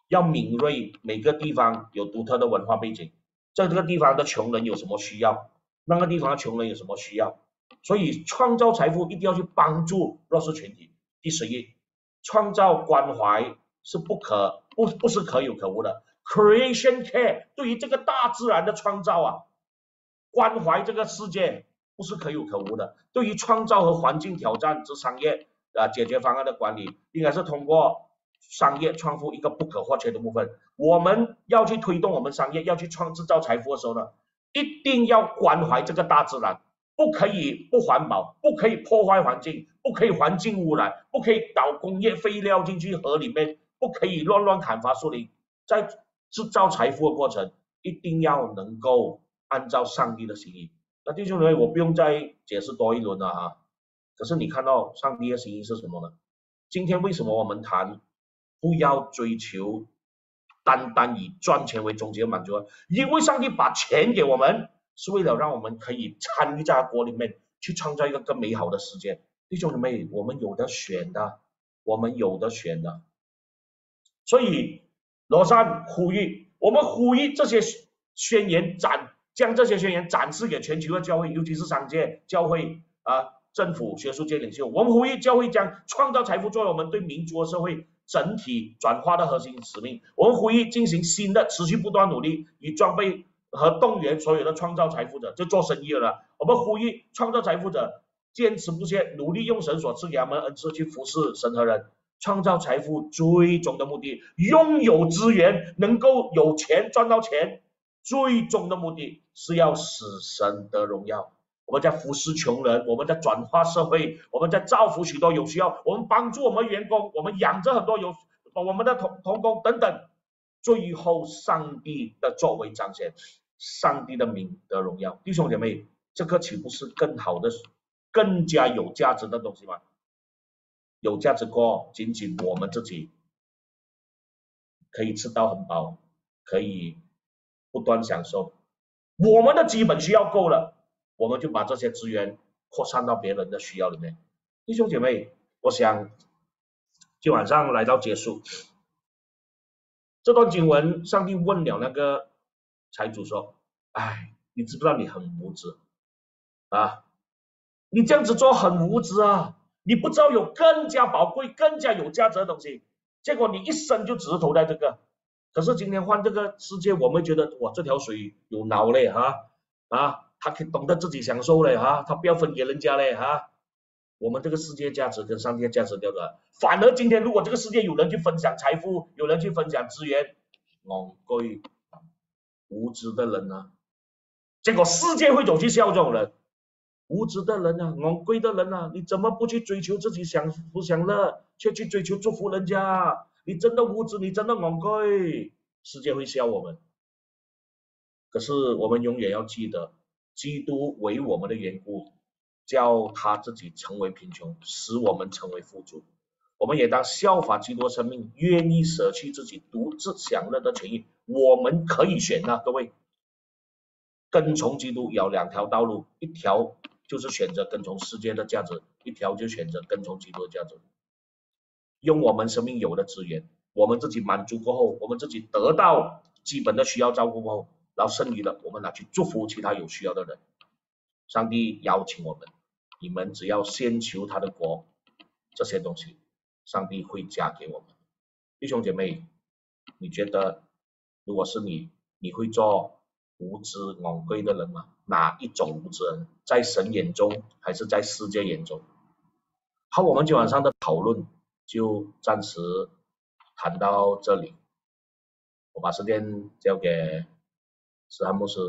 要敏锐每个地方有独特的文化背景，在这个地方的穷人有什么需要，那个地方的穷人有什么需要，所以创造财富一定要去帮助弱势群体。第11，创造关怀是不是可有可无的 ，creation care 对于这个大自然的创造啊，关怀这个世界不是可有可无的。对于创造和环境挑战之商业解决方案的管理，应该是通过商业创富一个不可或缺的部分。我们要去推动我们商业，要去制造财富的时候呢，一定要关怀这个大自然，不可以不环保，不可以破坏环境，不可以环境污染，不可以倒工业废料进去河里面，不可以乱砍伐树林。在制造财富的过程，一定要能够按照上帝的心意。那弟兄姊妹，我不用再解释多一轮了哈。可是你看到上帝的心意是什么呢？今天为什么我们谈不要追求单单以赚钱为终极的满足？因为上帝把钱给我们，是为了让我们可以参与在国里面去创造一个更美好的世界。弟兄姊妹，我们有的选的，我们有的选的。所以罗山呼吁，我们呼吁这些宣言将这些宣言展示给全球的教会，尤其是商界、教会政府、学术界领袖。我们呼吁教会将创造财富作为我们对民族和社会整体转化的核心使命。我们呼吁进行新的、持续不断努力，以装备和动员所有的创造财富者，就做生意了。我们呼吁创造财富者坚持不懈，努力用神所赐给他们恩赐去服侍神和人。创造财富最终的目的，拥有资源，能够有钱赚到钱，最终的目的是要使神得荣耀。我们在服侍穷人，我们在转化社会，我们在造福许多有需要，我们帮助我们员工，我们养着很多我们的同工等等。最后，上帝的作为彰显，上帝的名得荣耀。弟兄姐妹，这个岂不是更好的、更加有价值的东西吗？有价值过仅仅我们自己可以吃到很饱，可以不断享受，我们的基本需要够了，我们就把这些资源扩散到别人的需要里面。弟兄姐妹，我想今晚上来到结束，这段经文，上帝问了那个财主说：“哎，你知不知道你很无知啊？你这样子做很无知啊！你不知道有更加宝贵、更加有价值的东西，结果你一生就只是投在这个。可是今天换这个世界，我们觉得哇，这条水有脑嘞哈他可以懂得自己享受嘞哈，他不要分给人家嘞哈。我们这个世界价值跟上帝的价值掉了。反而今天如果这个世界有人去分享财富，有人去分享资源，各位无知的人啊，结果世界会走去笑这种人。无知的人啊，昂贵的人啊，你怎么不去追求自己享福享乐，却去追求祝福人家？你真的无知，你真的昂贵，世界会笑我们。可是我们永远要记得，基督为我们的缘故，叫他自己成为贫穷，使我们成为富足。我们也当效法基督的生命，愿意舍弃自己独自享乐的权益。我们可以选啊，各位，跟从基督有两条道路，一条就是选择跟从世界的价值，一条就选择跟从基督的价值。用我们生命有的资源，我们自己满足过后，我们自己得到基本的需要照顾过后，然后剩余的我们拿去祝福其他有需要的人。上帝邀请我们，你们只要先求他的国，这些东西上帝会加给我们。弟兄姐妹，你觉得如果是你，你会做无知昂贵的人吗？哪一种无知人？在神眼中还是在世界眼中？好，我们今晚上的讨论就暂时谈到这里。我把时间交给史汉牧师。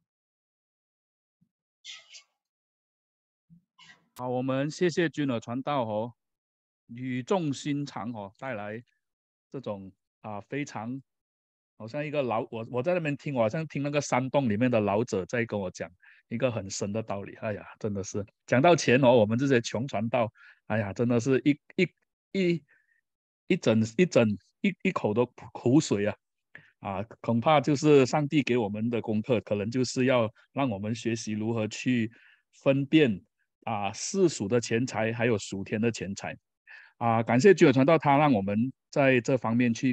好，我们谢谢君尔传道语重心长带来这种非常好像一个我在那边听，我好像听那个山洞里面的老者在跟我讲一个很深的道理。哎呀，真的是讲到钱我们这些穷传道，哎呀，真的是一口的苦水恐怕就是上帝给我们的功课，可能就是要让我们学习如何去分辨世俗的钱财还有属天的钱财。感谢君尔传道，他让我们在这方面去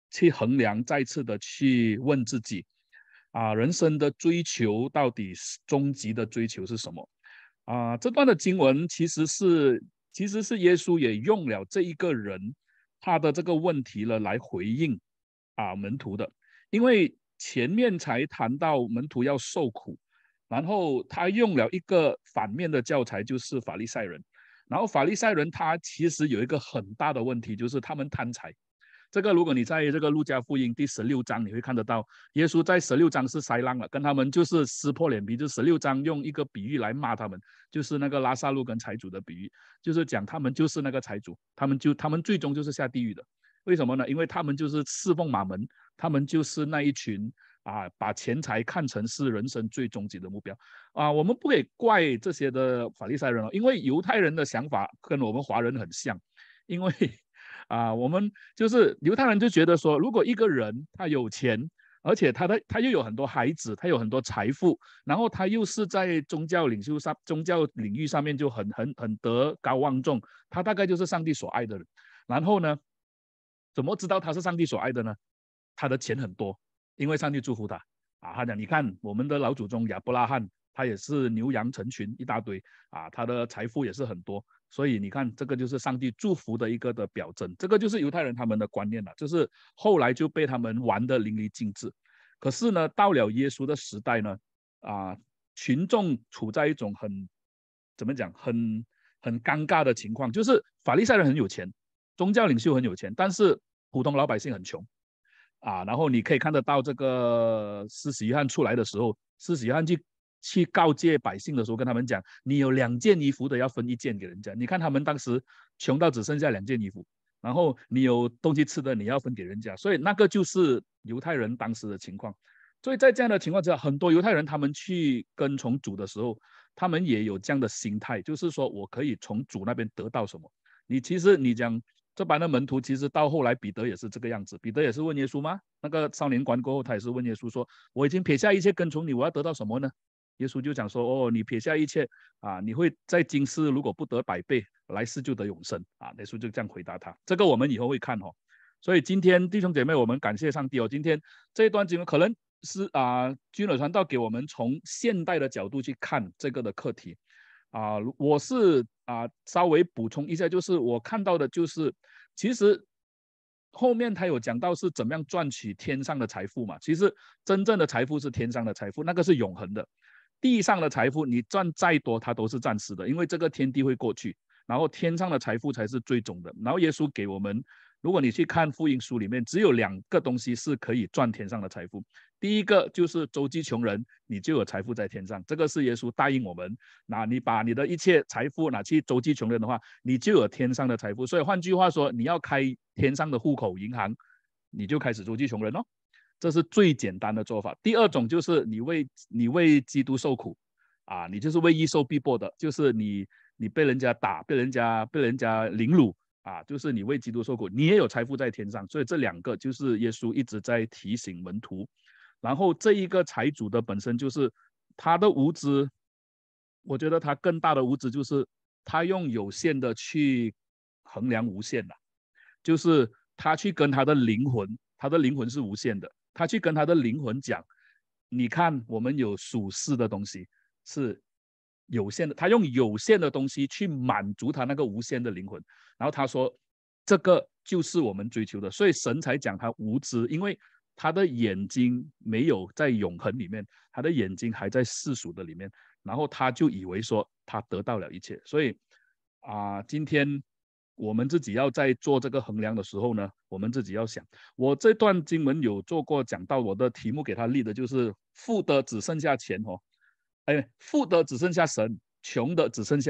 去衡量，再次的去问自己人生的追求到底是终极的追求是什么这段的经文其实是耶稣也用了这一个人他的这个问题了来回应门徒的，因为前面才谈到门徒要受苦，然后他用了一个反面的教材，就是法利赛人。然后法利赛人他其实有一个很大的问题，就是他们贪财。这个如果你在这个路加福音第16章，你会看得到，耶稣在16章是塞浪了，跟他们就是撕破脸皮，就16章用一个比喻来骂他们，就是那个拉萨路跟财主的比喻，就是讲他们就是那个财主，他们最终就是下地狱的。为什么呢？因为他们就是侍奉马门，他们就是那一群把钱财看成是人生最终极的目标我们不可以怪这些的法利赛人因为犹太人的想法跟我们华人很像，因为我们就是犹太人就觉得说，如果一个人他有钱，而且他又有很多孩子，他有很多财富，然后他又是在宗教领域上面就很德高望重，他大概就是上帝所爱的人。然后呢，怎么知道他是上帝所爱的呢？他的钱很多，因为上帝祝福他他讲你看我们的老祖宗亚伯拉罕，他也是牛羊成群一大堆他的财富也是很多，所以你看这个就是上帝祝福的一个的表征，这个就是犹太人他们的观念了，就是后来就被他们玩得淋漓尽致。可是呢，到了耶稣的时代呢群众处在一种怎么讲很尴尬的情况，就是法利赛人很有钱，宗教领袖很有钱，但是普通老百姓很穷然后你可以看得到这个施洗约翰出来的时候，施洗约翰去告诫百姓的时候，跟他们讲，你有2件衣服的要分1件给人家。你看他们当时穷到只剩下2件衣服，然后你有东西吃的你要分给人家，所以那个就是犹太人当时的情况。所以在这样的情况之下，很多犹太人他们去跟从主的时候，他们也有这样的心态，就是说我可以从主那边得到什么。其实你讲这班的门徒，其实到后来彼得也是这个样子。彼得也是问耶稣吗？那个少年官过后，他也是问耶稣说：“我已经撇下一切跟从你，我要得到什么呢？”耶稣就讲说：“哦，你撇下一切你会在今世如果不得100倍，来世就得永生耶稣就这样回答他。这个我们以后会看所以今天弟兄姐妹，我们感谢上帝今天这一段经文可能是君尔传道给我们从现代的角度去看这个的课题我是稍微补充一下，就是我看到的就是其实后面他有讲到是怎么样赚取天上的财富嘛，其实真正的财富是天上的财富，那个是永恒的。地上的财富你赚再多它都是暂时的，因为这个天地会过去，然后天上的财富才是最终的。然后耶稣给我们，如果你去看福音书里面，只有2个东西是可以赚天上的财富。第一个就是周济穷人，你就有财富在天上，这个是耶稣答应我们。那你把你的一切财富拿去周济穷人的话，你就有天上的财富。所以换句话说，你要开天上的户口银行，你就开始周济穷人这是最简单的做法。第二种就是你为基督受苦你就是为义受逼迫的，就是你被人家打，被人家凌辱就是你为基督受苦，你也有财富在天上。所以这2个就是耶稣一直在提醒门徒。然后这一个财主的本身就是他的无知，我觉得他更大的无知就是他用有限的去衡量无限就是他去跟他的灵魂是无限的，他去跟他的灵魂讲，你看我们有属世的东西是有限的，他用有限的东西去满足他那个无限的灵魂，然后他说这个就是我们追求的，所以神才讲他无知，因为他的眼睛没有在永恒里面，他的眼睛还在世俗的里面，然后他就以为说他得到了一切。所以今天我们自己要在做这个衡量的时候呢，我们自己要想，我这段经文有做过讲到，我的题目给他立的就是富的只剩下钱富的只剩下神，穷的只剩下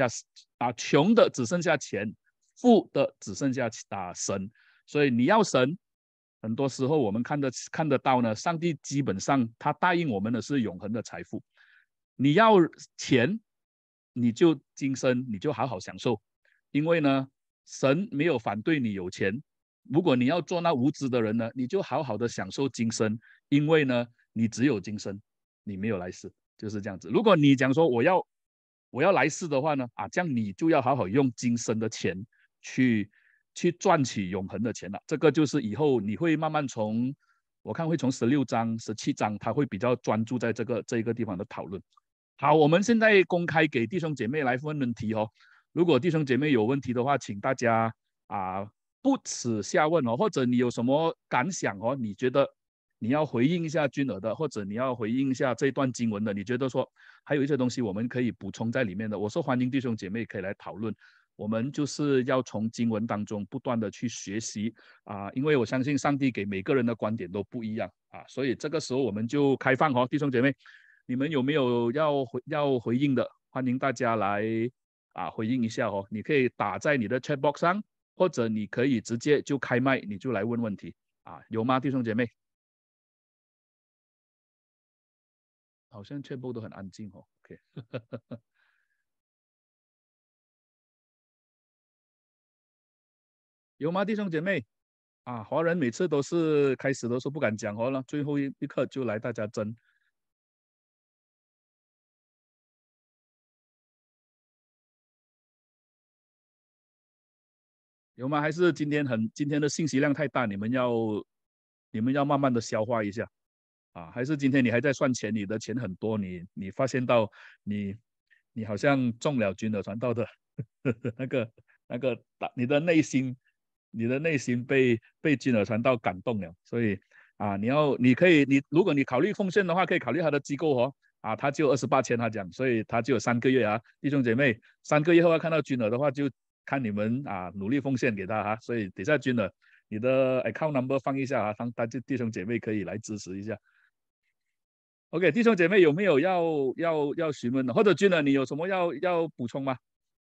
钱，富的只剩下神。所以你要神，很多时候我们看得到呢，上帝基本上他答应我们的是永恒的财富。你要钱，你就今生你就好好享受，因为呢神没有反对你有钱。如果你要做那无知的人呢，你就好好的享受今生，因为呢你只有今生，你没有来世，就是这样子。如果你讲说我要来世的话呢这样你就要好好用今生的钱去去赚取永恒的钱了。这个就是以后你会慢慢我看会从16章、17章，他会比较专注在这一个地方的讨论。好，我们现在公开给弟兄姐妹来问问题哦。如果弟兄姐妹有问题的话，请大家不耻下问哦，或者你有什么感想哦，你觉得你要回应一下君儿的，或者你要回应一下这段经文的，你觉得说还有一些东西我们可以补充在里面的，我说欢迎弟兄姐妹可以来讨论。我们就是要从经文当中不断的去学习因为我相信上帝给每个人的观点都不一样所以这个时候我们就开放哦，弟兄姐妹，你们有没有要回应的？欢迎大家来回应一下哦。你可以打在你的 chat box 上，或者你可以直接就开麦，你就来问问题有吗，弟兄姐妹？好像全部都很安静哦。OK 有吗，弟兄姐妹？华人每次都是开始都是不敢讲话了，最后一刻就来大家争。有吗？还是今天的信息量太大，你们要慢慢的消化一下还是今天你还在算钱，你的钱很多，你发现到你好像中了军的传道的那个你的内心被军的传道感动了，所以如果你考虑奉献的话，可以考虑他的机构哦他就28千他讲，所以他就有3个月弟兄姐妹3个月后要看到军儿的话，就看你们努力奉献给他所以等下军儿你的 account number 放一下让大家弟兄姐妹可以来支持一下。OK， 弟兄姐妹有没有要询问的？或者君儿你有什么要补充吗？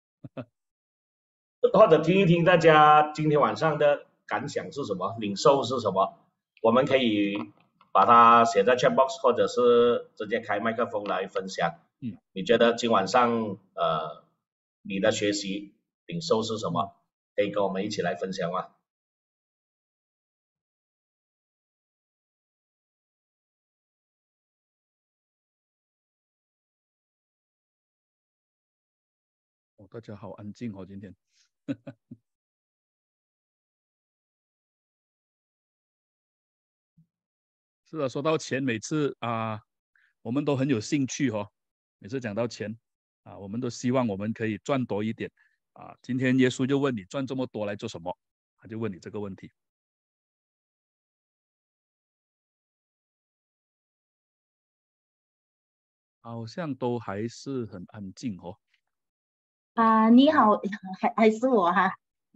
或者听一听大家今天晚上的感想是什么，领受是什么，我们可以把它写在 chat box， 或者是直接开麦克风来分享。你觉得今晚上你的学习领受是什么？可以跟我们一起来分享吗？ 大家好安静哦，今天。是的，说到钱，每次我们都很有兴趣哦。每次讲到钱我们都希望我们可以赚多一点今天耶稣就问你赚这么多来做什么？他就问你这个问题。好像都还是很安静哦。 你好，还是我哈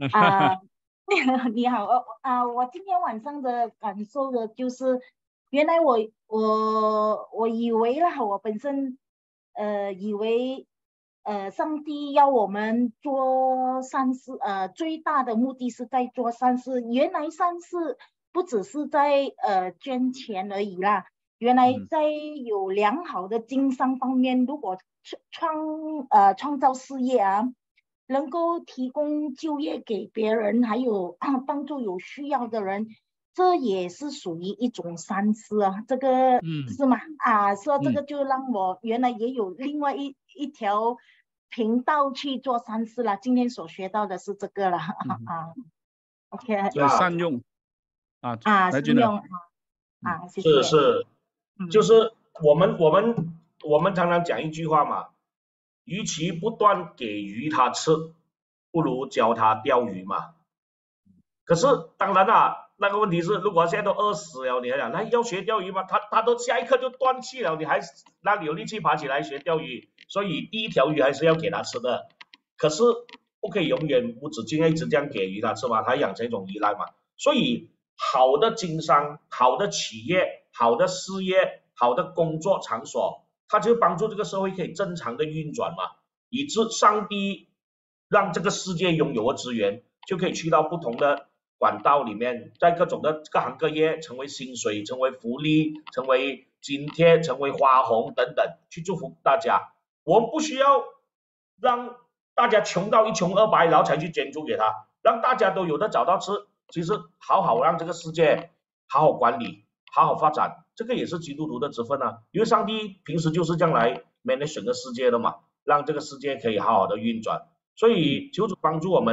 你好我今天晚上的感受的就是，原来我以为啦，我本身以为上帝要我们做善事，最大的目的是在做善事。原来善事不只是在捐钱而已啦，原来在有良好的经商方面，如果创造事业能够提供就业给别人，还有帮助有需要的人，这也是属于一种善事这个是吗？所以这个就让我原来也有另外一条频道去做善事了。今天所学到的是这个了OK， 所以善用善用谢谢。 是就是我们常常讲一句话嘛，与其不断给鱼它吃，不如教它钓鱼嘛。可是当然那个问题是，如果现在都饿死了，你还讲那要学钓鱼吗？他都下一刻就断气了，你还哪里有力气爬起来学钓鱼？所以第一条鱼还是要给它吃的。可是不可以永远无止境一直这样给鱼它吃嘛，它养成一种依赖嘛。所以好的经商、好的企业、好的事业、好的工作场所，它就帮助这个社会可以正常的运转嘛，以致上帝让这个世界拥有的资源就可以去到不同的管道里面，在各种的各行各业成为薪水、成为福利、成为津贴、成为花红等等，去祝福大家。我们不需要让大家穷到一穷二白，然后才去捐助给他，让大家都有的找到吃。其实好好让这个世界好好管理、好好发展，这个也是基督徒的职分因为上帝平时就是这样来 manage 整个世界的嘛，让这个世界可以好好的运转。所以求主帮助我们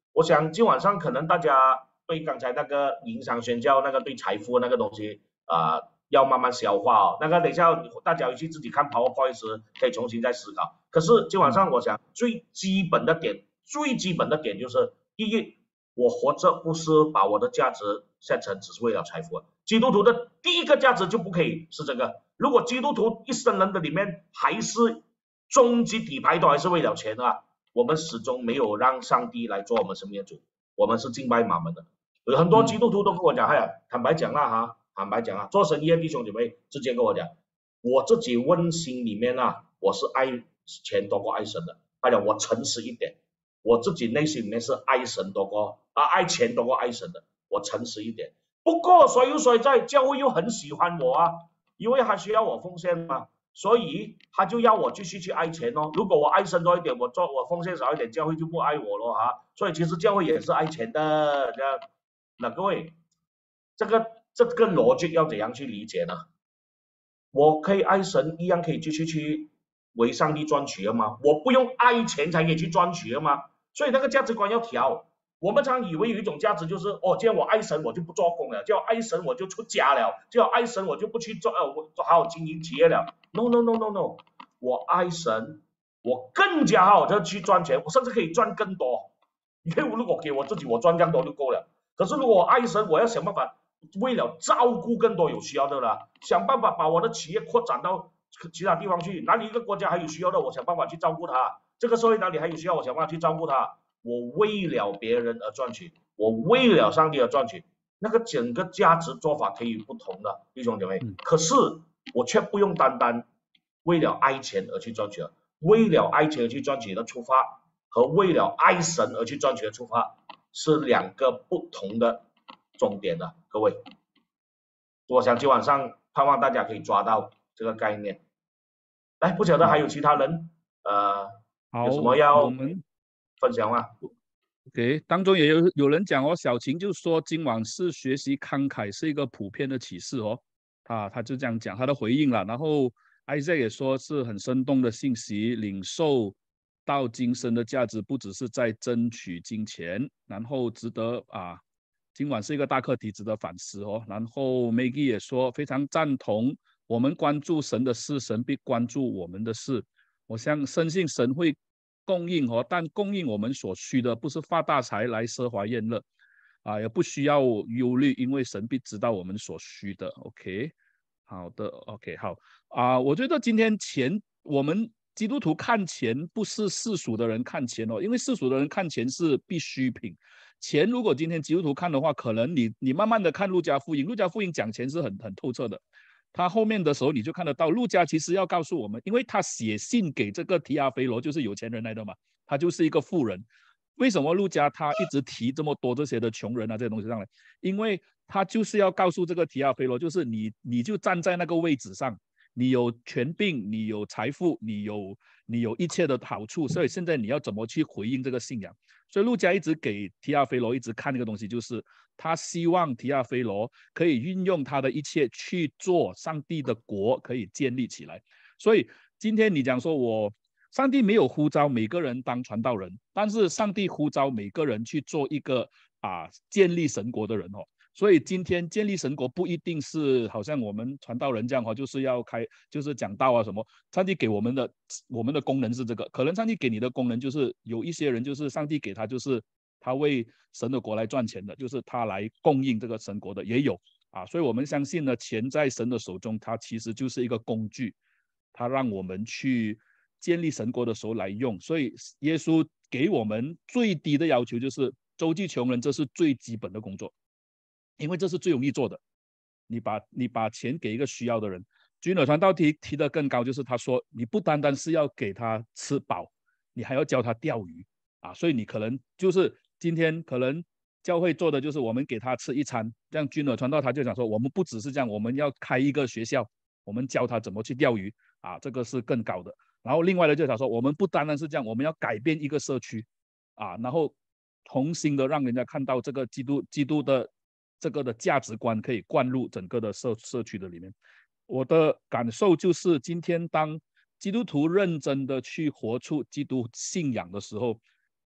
我想今晚上可能大家对刚才那个营商宣教那个对财富那个东西要慢慢消化哦。那个等一下大家回去自己看 PowerPoint 时可以重新再思考。可是今晚上我想最基本的点就是，第一，我活着不是把我的价值set成只是为了财富。基督徒的第一个价值就不可以是这个。如果基督徒一生人的里面还是终极底牌都还是为了钱啊，我们始终没有让上帝来做我们生命的主，我们是敬拜马门的。有很多基督徒都跟我讲，哎呀，坦白讲做生意的弟兄姐妹直接跟我讲，我自己问心里面我是爱钱多过爱神的。他讲我诚实一点，我自己内心里面是爱神多过爱钱多过爱神的，我诚实一点。不过谁有谁在，教会又很喜欢我因为他需要我奉献嘛。所以他就要我继续去爱钱如果我爱神多一点，我奉献少一点，教会就不爱我了所以其实教会也是爱钱的这样。那各位，这个逻辑要怎样去理解呢？我可以爱神，一样可以继续去为上帝赚取吗？我不用爱钱才可以去赚取吗？所以那个价值观要调。我们常以为有一种价值就是既然我爱神，我就不做工了；既然爱神，我就出家了；既然爱神，我就不去做好好经营企业了。No， 我爱神，我更加好的去赚钱，我甚至可以赚更多。因为如果给我自己，我赚更多就够了。可是如果我爱神，我要想办法为了照顾更多有需要的了，想办法把我的企业扩展到其他地方去。哪里一个国家还有需要的，我想办法去照顾他；这个社会哪里还有需要，我想办法去照顾他。我为了别人而赚取，我为了上帝而赚取，那个整个价值做法可以不同的，弟兄姐妹。可是我却不用单单为了爱钱而去赚取，为了爱钱而去赚取的出发和为了爱神而去赚取的出发是两个不同的重点的，各位。我想今晚上盼望大家可以抓到这个概念。来，不晓得还有其他人有什么要分享吗 ？OK， 当中也有人讲小晴就说今晚是学习慷慨是一个普遍的启示他就这样讲他的回应了。然后 Isaac 也说是很生动的信息，领受到今生的价值不只是在争取金钱，然后值得今晚是一个大课题，值得反思然后 Maggie 也说非常赞同，我们关注神的事，神必关注我们的事。我深信神会供应但供应我们所需的不是发大财来奢华宴乐也不需要忧虑，因为神必知道我们所需的。OK， 好的 ，OK， 好我觉得今天我们基督徒看钱不是世俗的人看钱因为世俗的人看钱是必需品。钱如果今天基督徒看的话，可能你慢慢的看路加福音讲钱是很透彻的。他后面的时候你就看得到，路加其实要告诉我们，因为他写信给这个提阿非罗就是有钱人来的嘛，他就是一个富人。为什么路加他一直提这么多这些的穷人这些东西上来？因为他就是要告诉这个提阿非罗，就是你就站在那个位置上，你有权柄，你有财富，你有一切的好处，所以现在你要怎么去回应这个信仰？所以路加一直给提阿非罗一直看那个东西，就是他希望提阿非罗可以运用他的一切去做上帝的国可以建立起来。所以今天你讲说上帝没有呼召每个人当传道人，但是上帝呼召每个人去做一个建立神国的人所以今天建立神国不一定是好像我们传道人这样就是要就是讲道什么。上帝给我们的功能是这个，可能上帝给你的功能就是有一些人就是上帝给他就是他为神的国来赚钱的，就是他来供应这个神国的也有所以我们相信呢，钱在神的手中，它其实就是一个工具，它让我们去建立神国的时候来用。所以耶稣给我们最低的要求就是周济穷人，这是最基本的工作，因为这是最容易做的。你把钱给一个需要的人。君尔传道提得更高，就是他说你不单单是要给他吃饱，你还要教他钓鱼所以你可能就是今天可能教会做的就是我们给他吃一餐，这样君尔传道他就讲说我们不只是这样，我们要开一个学校，我们教他怎么去钓鱼这个是更高的。然后另外的就是他说我们不单单是这样，我们要改变一个社区然后重新的让人家看到这个基督的这个的价值观可以灌入整个的社区的里面。我的感受就是今天当基督徒认真的去活出基督信仰的时候，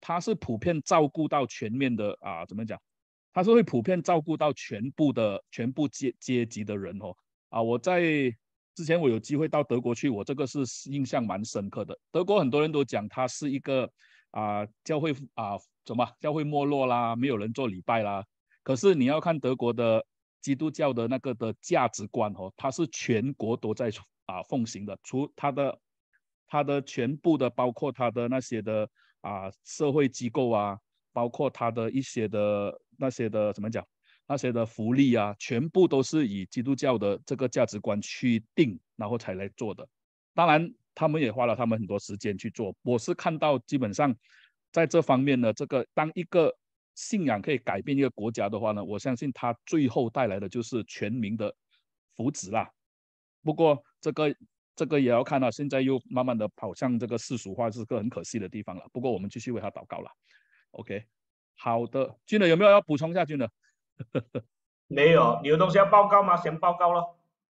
它是普遍照顾到全面的怎么讲？它是会普遍照顾到全部阶级的人哦。我在之前我有机会到德国去，我这个是印象蛮深刻的。德国很多人都讲它是一个教会教会没落啦，没有人做礼拜啦。可是你要看德国的基督教的那个的价值观哦，它是全国都在奉行的，除它的全部的，包括它的那些的社会机构包括它的一些的那些的怎么讲，那些的福利全部都是以基督教的这个价值观去定，然后才来做的。当然，他们也花了他们很多时间去做。我是看到基本上在这方面呢，当一个信仰可以改变一个国家的话呢，我相信它最后带来的就是全民的福祉啦。不过这个也要看现在又慢慢的跑向这个世俗化，是个很可惜的地方了。不过我们继续为他祷告了。OK， 好的，君儿有没有要补充一下？君儿没有，你有东西要报告吗？先报告咯。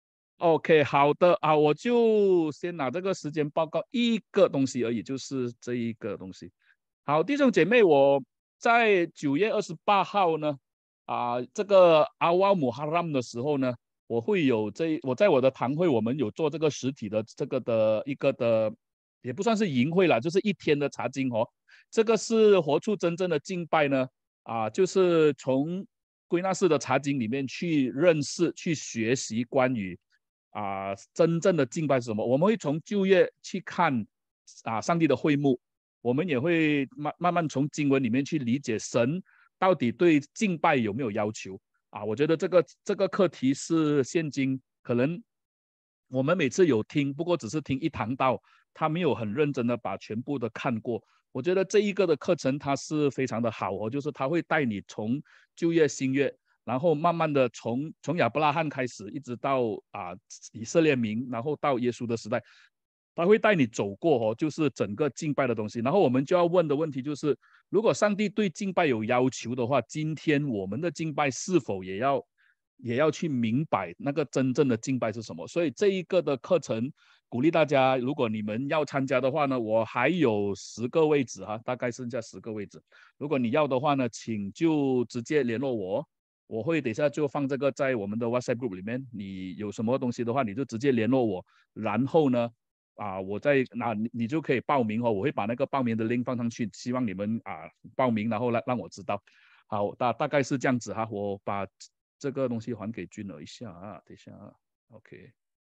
OK， 好的我就先拿这个时间报告一个东西而已，就是这一个东西。好，弟兄姐妹，我在9月28号呢，这个阿瓦姆哈拉姆的时候呢，我会有我在我的堂会，我们有做这个实体的这个的一个的，也不算是营会啦，就是1天的查经哦。这个是活出真正的敬拜呢，就是从归纳式的查经里面去认识、去学习关于真正的敬拜是什么。我们会从旧约去看上帝的会幕，我们也会慢慢从经文里面去理解神到底对敬拜有没有要求我觉得这个课题是现今可能我们每次有听，不过只是听一堂道，他没有很认真的把全部的看过。我觉得这一个的课程它是非常的好就是他会带你从旧约新约，然后慢慢的从亚伯拉罕开始，一直到以色列民，然后到耶稣的时代，他会带你走过就是整个敬拜的东西。然后我们就要问的问题就是，如果上帝对敬拜有要求的话，今天我们的敬拜是否也要去明白那个真正的敬拜是什么？所以这一个的课程鼓励大家，如果你们要参加的话呢，我还有10个位置大概剩下10个位置。如果你要的话呢，请就直接联络我。我会等一下就放这个在我们的 WhatsApp group 里面，你有什么东西的话，你就直接联络我。然后呢，我你就可以报名我会把那个报名的 link 放上去，希望你们报名，然后让我知道。好，大概是这样子我把这个东西还给君儿一下等一下OK。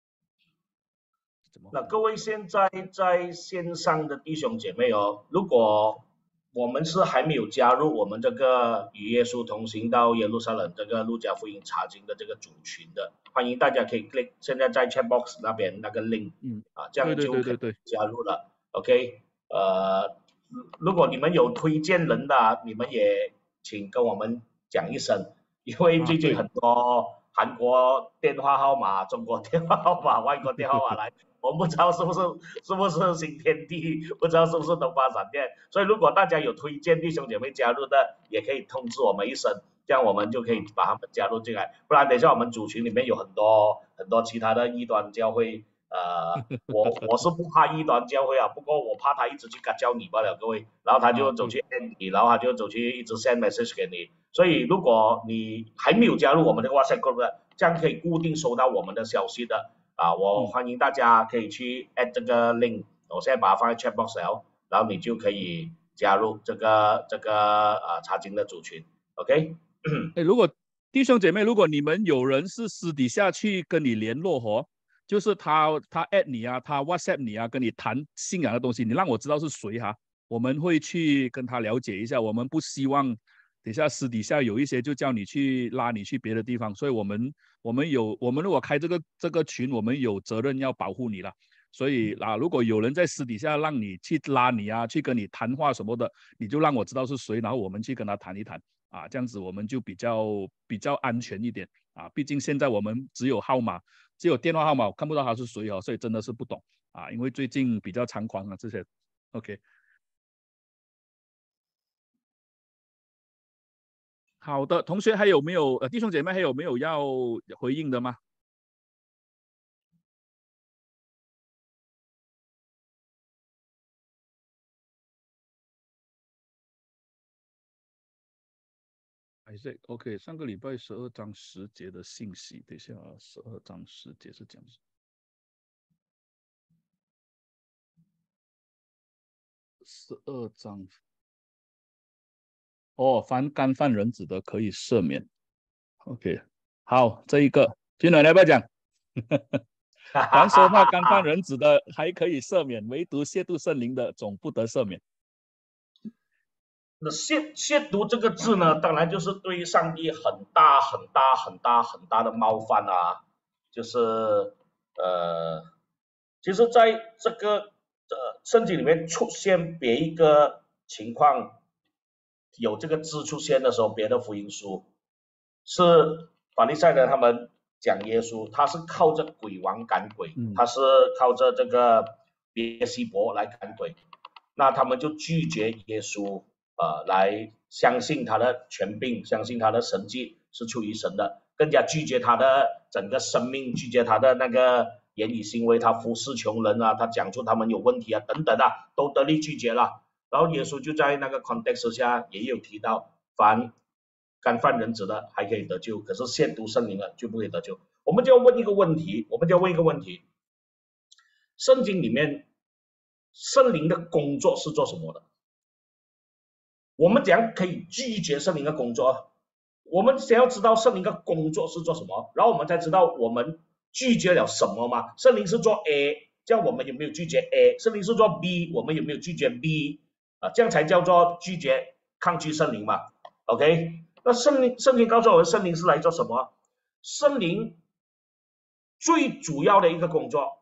那各位现在在线上的弟兄姐妹如果我们是还没有加入我们这个与耶稣同行到耶路撒冷这个路加福音查经的这个组群的，欢迎大家可以 click 现在在 chat box 那边那个 link，这样就可以加入了。OK， 如果你们有推荐人的你们也请跟我们讲一声，因为最近很多韩国电话号码、中国电话号码、外国电话号码来。我们不知道是不是新天地，不知道是不是东方闪电，所以如果大家有推荐弟兄姐妹加入的，也可以通知我们一声，这样我们就可以把他们加入进来。不然等一下我们组群里面有很多其他的异端教会，我是不怕异端教会不过我怕他一直去教你罢了，各位，然后他就走去 end 你，然后他就走去一直 send message 给你。所以如果你还没有加入我们的 WhatsApp group 的，这样可以固定收到我们的消息的。我欢迎大家可以去 add 这个 link， 我现在把它放在 chat box 然后你就可以加入这个查经的组群 ，OK？ 如果弟兄姐妹，如果你们有人是私底下去跟你联络就是他 add 你他 WhatsApp 你跟你谈信仰的东西，你让我知道是谁我们会去跟他了解一下。我们不希望等下私底下有一些就叫你去拉你去别的地方，所以我们如果开这个群，我们有责任要保护你了。所以如果有人在私底下让你去拉你去跟你谈话什么的，你就让我知道是谁，然后我们去跟他谈一谈这样子我们就比较安全一点毕竟现在我们只有电话号码，看不到他是谁所以真的是不懂因为最近比较猖狂这些 OK。好的，同学还有没有弟兄姐妹还有没有要回应的吗？ OK， 上个礼拜12章10节的信息，等一下啊，12章10节是讲什么？12章哦，凡干犯人子的可以赦免。OK， 好，这一个君暖来不要讲？凡说话干犯人子的还可以赦免，唯独亵渎圣灵的总不得赦免。 那亵渎这个字呢，当然就是对上帝很大的冒犯啊，就是其实在这个圣经里面出现别一个情况，有这个字出现的时候，别的福音书是法利赛人他们讲耶稣，他是靠着鬼王赶鬼，他是靠着这个别西伯来赶鬼，那他们就拒绝耶稣。来相信他的权柄，相信他的神迹是出于神的，更加拒绝他的整个生命，拒绝他的那个言语行为，他服侍穷人啊，他讲出他们有问题啊等等啊，都得力拒绝了。然后耶稣就在那个 context 下也有提到，凡干犯人子的还可以得救，可是亵渎圣灵的就不可以得救。我们就要问一个问题，圣经里面圣灵的工作是做什么的？我们怎样可以拒绝圣灵的工作？我们先要知道圣灵的工作是做什么，然后我们才知道我们拒绝了什么嘛。圣灵是做 A， 这样我们有没有拒绝 A？ 圣灵是做 B， 我们有没有拒绝 B？ 这样才叫做拒绝抗拒圣灵嘛。OK， 那圣经告诉我们，圣灵是来做什么？圣灵最主要的一个工作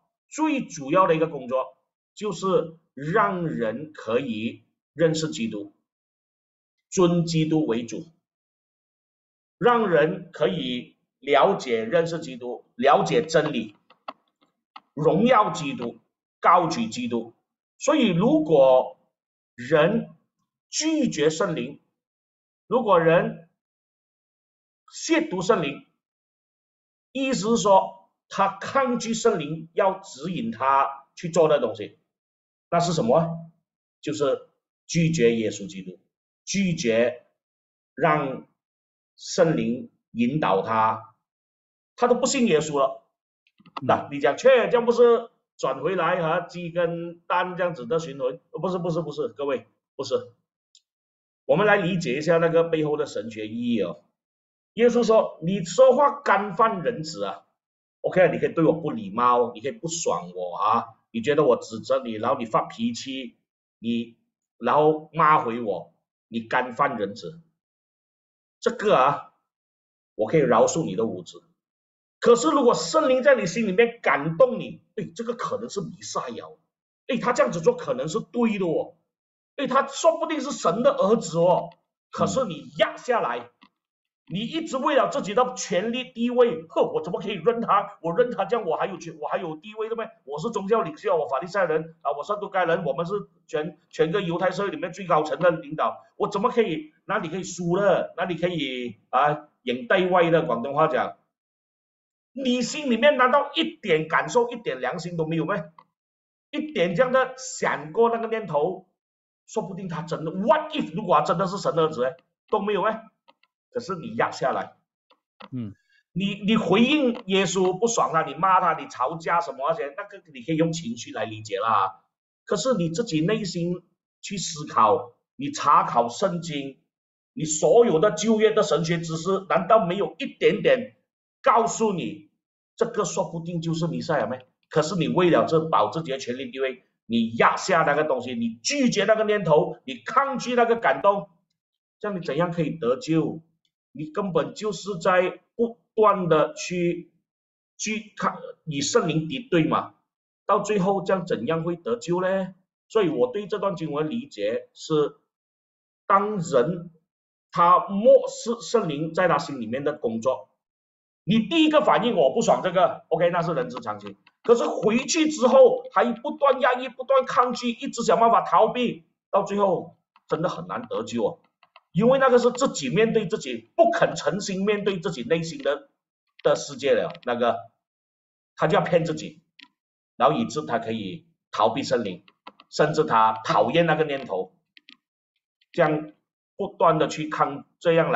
就是让人可以认识基督。尊基督为主，让人可以了解认识基督，了解真理，荣耀基督，高举基督。所以如果人拒绝圣灵，如果人亵渎圣灵，意思是说他抗拒圣灵要指引他去做的东西，那是什么？就是拒绝耶稣基督，拒绝让圣灵引导他，他都不信耶稣了。那你讲这样不是转回来和鸡跟蛋这样子的循环？不是，各位不是。我们来理解一下那个背后的神学意义哦。耶稣说：“你说话干犯人子啊 ，OK， 你可以对我不礼貌，你可以不爽我啊，你觉得我指责你，然后你发脾气，然后骂回我，你干犯人子。这个啊，我可以饶恕你的无知。可是如果圣灵在你心里面感动你，这个可能是弥赛亚，他这样子做可能是对的哦，他说不定是神的儿子哦。可是你压下来。”你一直为了自己的权力地位，我怎么可以认他？我认他这样，我还有地位的吗？我是宗教领袖，我法利赛人啊，我撒都该人，我们是全个犹太社会里面最高层的领导，我怎么可以？哪里可以输了？哪里可以赢对外的？广东话讲，你心里面难道一点感受、一点良心都没有吗？一点这样的想过那个念头，说不定他真的 ，what if 如果他真的是神的儿子都没有吗？可是你压下来，你回应耶稣不爽他，你骂他，你吵架什么那些，那个你可以用情绪来理解啦。可是你自己内心去思考，你查考圣经，你所有的旧约的神学知识，难道没有一点点告诉你，这个说不定就是弥赛亚吗？可是你为了保自己的权力地位，你压下那个东西，你拒绝那个念头，你抗拒那个感动，这样你怎样可以得救？你根本就是在不断的去与圣灵敌对嘛，到最后这样怎样会得救呢？所以我对这段经文理解是，当人他漠视圣灵在他心里面的工作，你第一个反应我不爽这个 ，OK， 那是人之常情。可是回去之后还不断压抑、不断抗拒，一直想办法逃避，到最后真的很难得救哦。因为那个是自己面对自己，不肯诚心面对自己内心的世界了，那个他就要骗自己，然后以致他可以逃避圣灵，甚至他讨厌那个念头，这样不断的这样来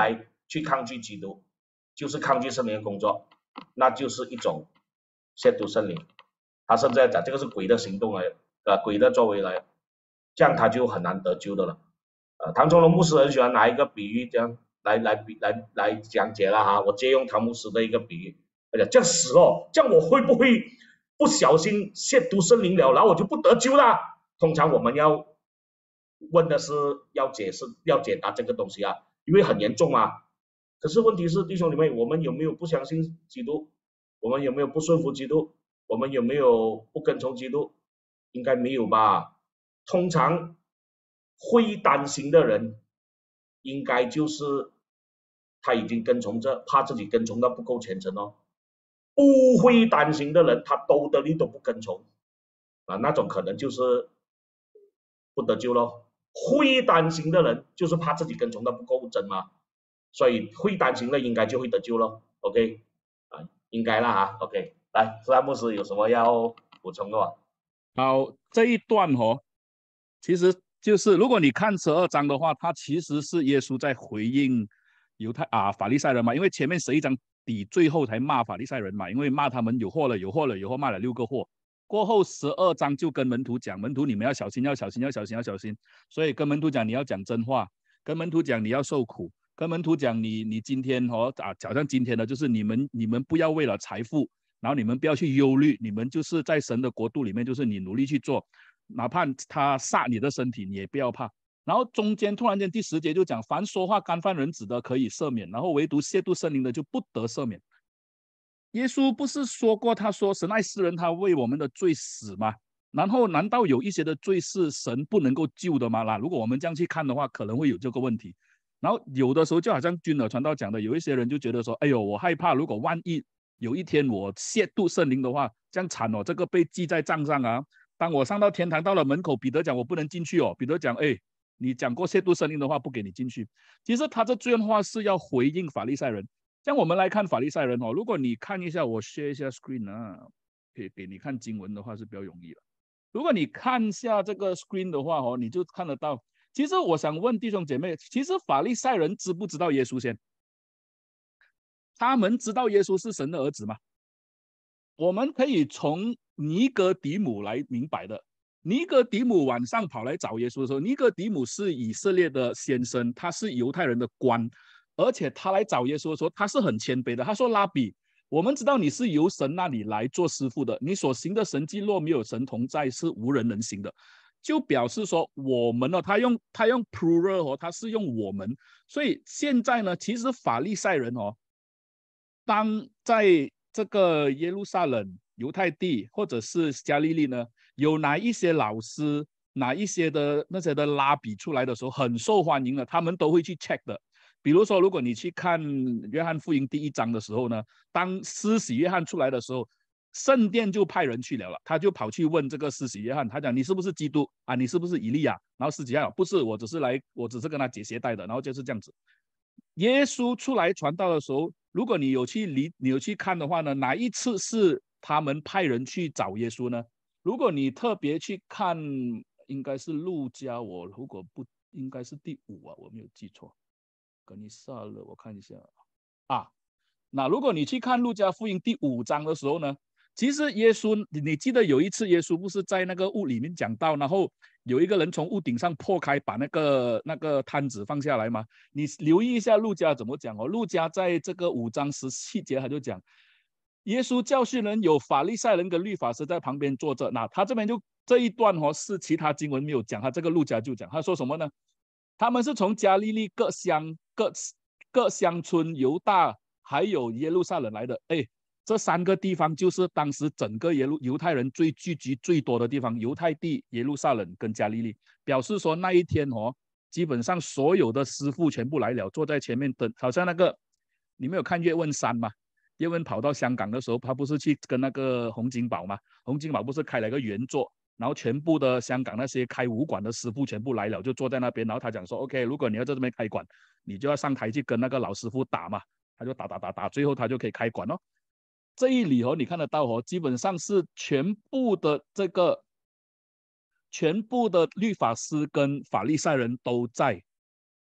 去抗拒基督，就是抗拒圣灵的工作，那就是一种亵渎圣灵。他甚至在讲这个是鬼的行动来，鬼的作为来，这样他就很难得救的了。唐崇荣牧师很喜欢拿一个比喻这样来讲解了哈，我借用唐牧师的一个比喻，这样死哦，这样我会不会不小心亵渎圣灵了，然后我就不得救啦？通常我们要问的是要解答这个东西啊，因为很严重啊。可是问题是弟兄姊妹，我们有没有不相信基督？我们有没有不顺服基督？我们有没有不跟从基督？应该没有吧。通常会担心的人，应该就是他已经跟从着，怕自己跟从的不够虔诚哦。不会担心的人，他兜的你都不跟从啊，那种可能就是不得救咯。会担心的人就是怕自己跟从的不够真嘛，所以会担心的应该就会得救咯。OK 啊，应该啦哈。OK， 来，斯拉牧师有什么要补充的吗？ 好，这一段其实就是如果你看12章的话，它其实是耶稣在回应法利赛人嘛，因为前面11章底最后才骂法利赛人嘛，因为骂他们有祸了，骂了6个祸。过后12章就跟门徒讲，门徒你们要小心，要小心，要小心，要小心。所以跟门徒讲你要讲真话，跟门徒讲你要受苦，跟门徒讲你今天好像今天的就是你们不要为了财富，然后你们不要去忧虑，你们就是在神的国度里面，就是你努力去做，哪怕他杀你的身体，你也不要怕。然后中间突然间第10节就讲，凡说话干犯人子的可以赦免，然后唯独亵渎圣灵的就不得赦免。耶稣不是说过，他说神爱世人，他为我们的罪死吗？然后难道有一些的罪是神不能够救的吗？如果我们这样去看的话，可能会有这个问题。然后有的时候就好像君尔传道讲的，有一些人就觉得说，哎呦，我害怕，如果万一有一天我亵渎圣灵的话，这样惨哦，这个被记在账上啊。当我上到天堂，到了门口，彼得讲我不能进去哦。彼得讲，哎，你讲过亵渎圣灵的话，不给你进去。其实他这段话是要回应法利赛人。像我们来看法利赛人哦，如果你看一下，我 share 一下 screen 啊，可以给你看经文的话是比较容易的。如果你看一下这个 screen 的话哦，你就看得到。其实我想问弟兄姐妹，其实法利赛人知不知道耶稣先？他们知道耶稣是神的儿子吗？我们可以从尼哥底母来明白的。尼哥底母晚上跑来找耶稣的时候，尼哥底母是以色列的先生，他是犹太人的官，而且他来找耶稣的时候，他是很谦卑的。他说：“拉比，我们知道你是由神那里来做师傅的，你所行的神迹若没有神同在，是无人能行的。”就表示说我们他用 plural 他是用我们，所以现在呢，其实法利赛人当在这个耶路撒冷、犹太地或者是加利利呢，有哪一些老师、哪一些的那些的拉比出来的时候，很受欢迎的，他们都会去 check 的。比如说，如果你去看约翰福音第1章的时候呢，当施洗约翰出来的时候，圣殿就派人去了，他就跑去问这个施洗约翰，他讲你是不是基督啊？你是不是以利亚？然后施洗约翰不是，我只是跟他解鞋带的，然后就是这样子。耶稣出来传道的时候，如果你有去看的话呢，哪一次是他们派人去找耶稣呢？如果你特别去看，应该是路加，我如果不应该是第5啊，我没有记错。格尼萨勒，我看一下啊。那如果你去看路加福音第5章的时候呢，其实耶稣，你记得有一次耶稣不是在那个屋里面讲道，然后有一个人从屋顶上破开，把那个摊子放下来吗？你留意一下路加怎么讲哦。路加在这个5章17节他就讲，耶稣教训人，有法利赛人跟律法师在旁边坐着。那他这边就这一段是其他经文没有讲，他这个路加就讲，他说什么呢？他们是从加利利各乡村、犹大还有耶路撒冷来的。哎，这3个地方就是当时整个犹太人最聚集最多的地方，犹太地、耶路撒冷跟加利利。表示说那一天基本上所有的师傅全部来了，坐在前面等。好像你没有看叶问3吗？叶问跑到香港的时候，他不是去跟那个洪金宝吗？洪金宝不是开了一个圆桌，然后全部的香港那些开武馆的师傅全部来了，就坐在那边。然后他讲说 OK， 如果你要在这边开馆，你就要上台去跟那个老师傅打嘛。他就打，最后他就可以开馆哦。这一里你看得到基本上是全部的律法师跟法利赛人都在。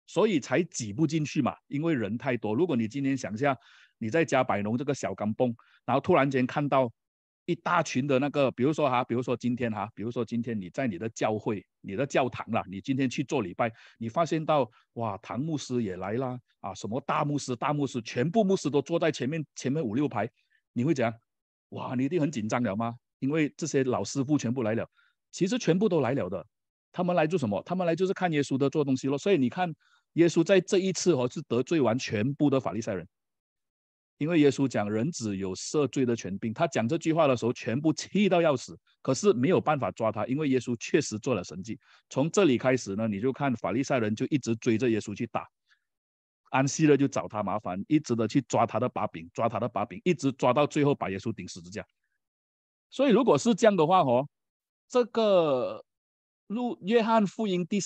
所以才挤不进去嘛，因为人太多。如果你今天想象你在家摆弄这个小钢蹦，然后突然间看到一大群的那个，比如说今天你在你的教会、你的教堂啦，你今天去做礼拜，你发现到哇，唐牧师也来啦，啊，什么大牧师、全部牧师都坐在前面5、6排，你会怎样？哇，你一定很紧张了吗？因为这些老师傅全部来了，其实全部都来了的。他们来做什么？他们来就是看耶稣的做东西咯。所以你看，耶稣在这一次是得罪完全部的法利赛人，因为耶稣讲人子有赦罪的权柄。他讲这句话的时候，全部气到要死，可是没有办法抓他，因为耶稣确实做了神迹。从这里开始呢，你就看法利赛人就一直追着耶稣去打，安息了就找他麻烦，一直的去抓他的把柄，一直抓到最后把耶稣钉十字架。所以如果是这样的话这个约翰福音第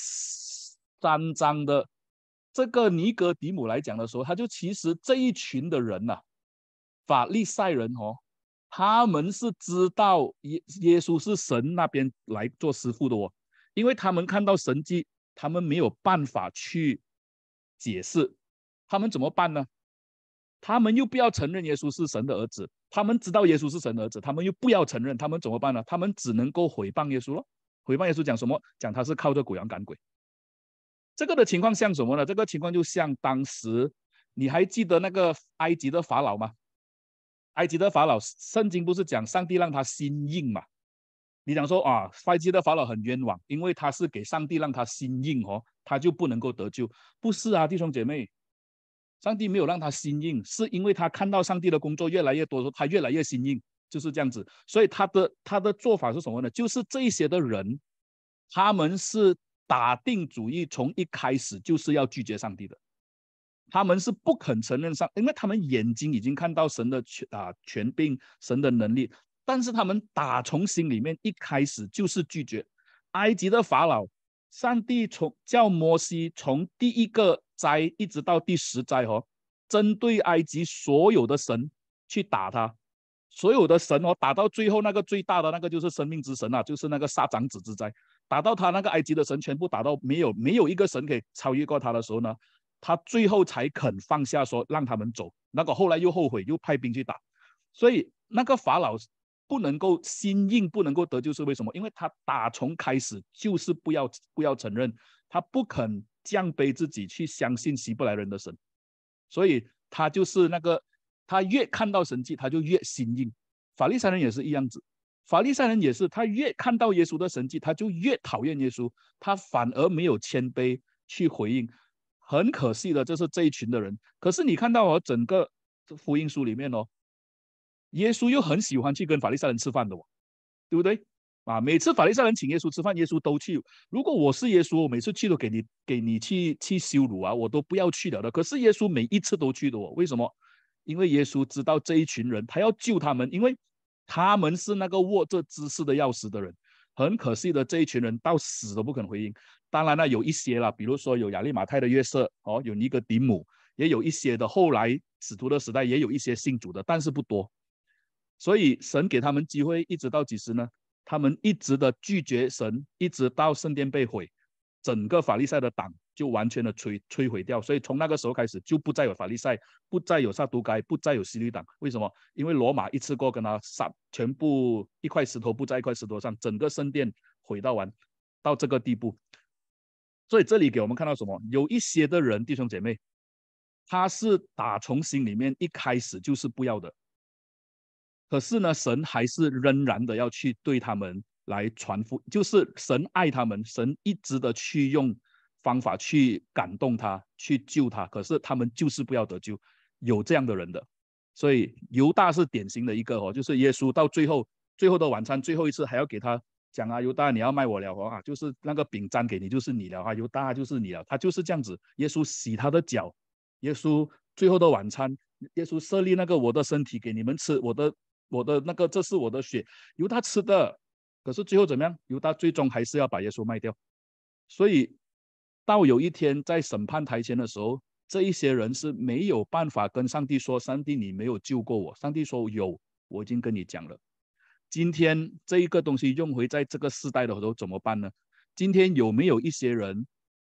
3章的这个尼哥底母来讲的时候，他就其实这一群的人法利赛人他们是知道耶稣是神那边来做师傅的因为他们看到神迹，他们没有办法去解释，他们怎么办呢？他们又不要承认耶稣是神的儿子，他们知道耶稣是神的儿子，他们又不要承认，他们怎么办呢？他们只能够诽谤耶稣咯。诽谤耶稣讲什么？讲他是靠着鬼羊赶鬼。这个的情况像什么呢？这个情况就像当时你还记得那个埃及的法老吗？埃及的法老，圣经不是讲上帝让他心硬嘛？你讲说埃及的法老很冤枉，因为他是给上帝让他心硬他就不能够得救。不是啊，弟兄姐妹，上帝没有让他心硬，是因为他看到上帝的工作越来越多，他越来越心硬，就是这样子。所以他的做法是什么呢？就是这一些的人，他们是打定主意，从一开始就是要拒绝上帝的。他们是不肯承认因为他们眼睛已经看到神的权柄、神的能力，但是他们打从心里面一开始就是拒绝。埃及的法老，上帝叫摩西从第1个灾一直到第10灾针对埃及所有的神去打他，所有的神打到最后那个最大的那个就是生命之神就是那个杀长子之灾，打到他那个埃及的神全部打到没有一个神可以超越过他的时候呢，他最后才肯放下说让他们走，那个后来又后悔又派兵去打。所以那个法老不能够心硬，不能够得救，是为什么？因为他打从开始就是不要承认，他不肯降卑自己去相信希伯来人的神，所以他就是他越看到神迹他就越心硬。法利赛人也是一样子，法利赛人也是，他越看到耶稣的神迹他就越讨厌耶稣，他反而没有谦卑去回应。很可惜的，这是这一群的人。可是你看到整个福音书里面耶稣又很喜欢去跟法利赛人吃饭的对不对每次法利赛人请耶稣吃饭，耶稣都去。如果我是耶稣，我每次去都给你去羞辱我都不要去了的。可是耶稣每一次都去的为什么？因为耶稣知道这一群人，他要救他们，因为他们是那个握着知识的钥匙的人。很可惜的，这一群人到死都不肯回应。当然了，有一些啦，比如说有亚利马太的约瑟有尼哥底母，也有一些的后来使徒的时代也有一些信主的，但是不多。所以神给他们机会，一直到几时呢？他们一直的拒绝神，一直到圣殿被毁，整个法利赛的党就完全的摧毁掉。所以从那个时候开始，就不再有法利赛，不再有撒都该，不再有希律党。为什么？因为罗马一次过跟他杀，全部一块石头布在一块石头上，整个圣殿毁到完，到这个地步。所以这里给我们看到什么？有一些的人，弟兄姐妹，他是打从心里面一开始就是不要的。可是呢，神还是仍然的要去对他们来传福，就是神爱他们，神一直的去用方法去感动他，去救他。可是他们就是不要得救，有这样的人的。所以犹大是典型的一个就是耶稣到最后的晚餐，最后一次还要给他讲犹大你要卖我了就是那个饼沾给你就是你了犹大就是你了，他就是这样子。耶稣洗他的脚，耶稣最后的晚餐，耶稣设立那个我的身体给你们吃，我的那个这是我的血，犹大吃的。可是最后怎么样？犹大最终还是要把耶稣卖掉。所以到有一天在审判台前的时候，这一些人是没有办法跟上帝说，上帝你没有救过我。上帝说有，我已经跟你讲了。今天这一个东西用回在这个世代的时候怎么办呢？今天有没有一些人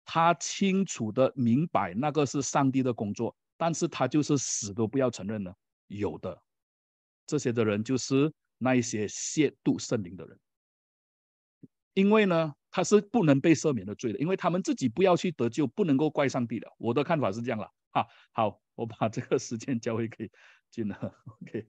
他清楚的明白那个是上帝的工作，但是他就是死都不要承认呢？有的，这些的人就是那一些亵渎圣灵的人，因为呢，他是不能被赦免的罪的，因为他们自己不要去得救，不能够怪上帝的。我的看法是这样了。好，我把这个时间交回给君了。OK。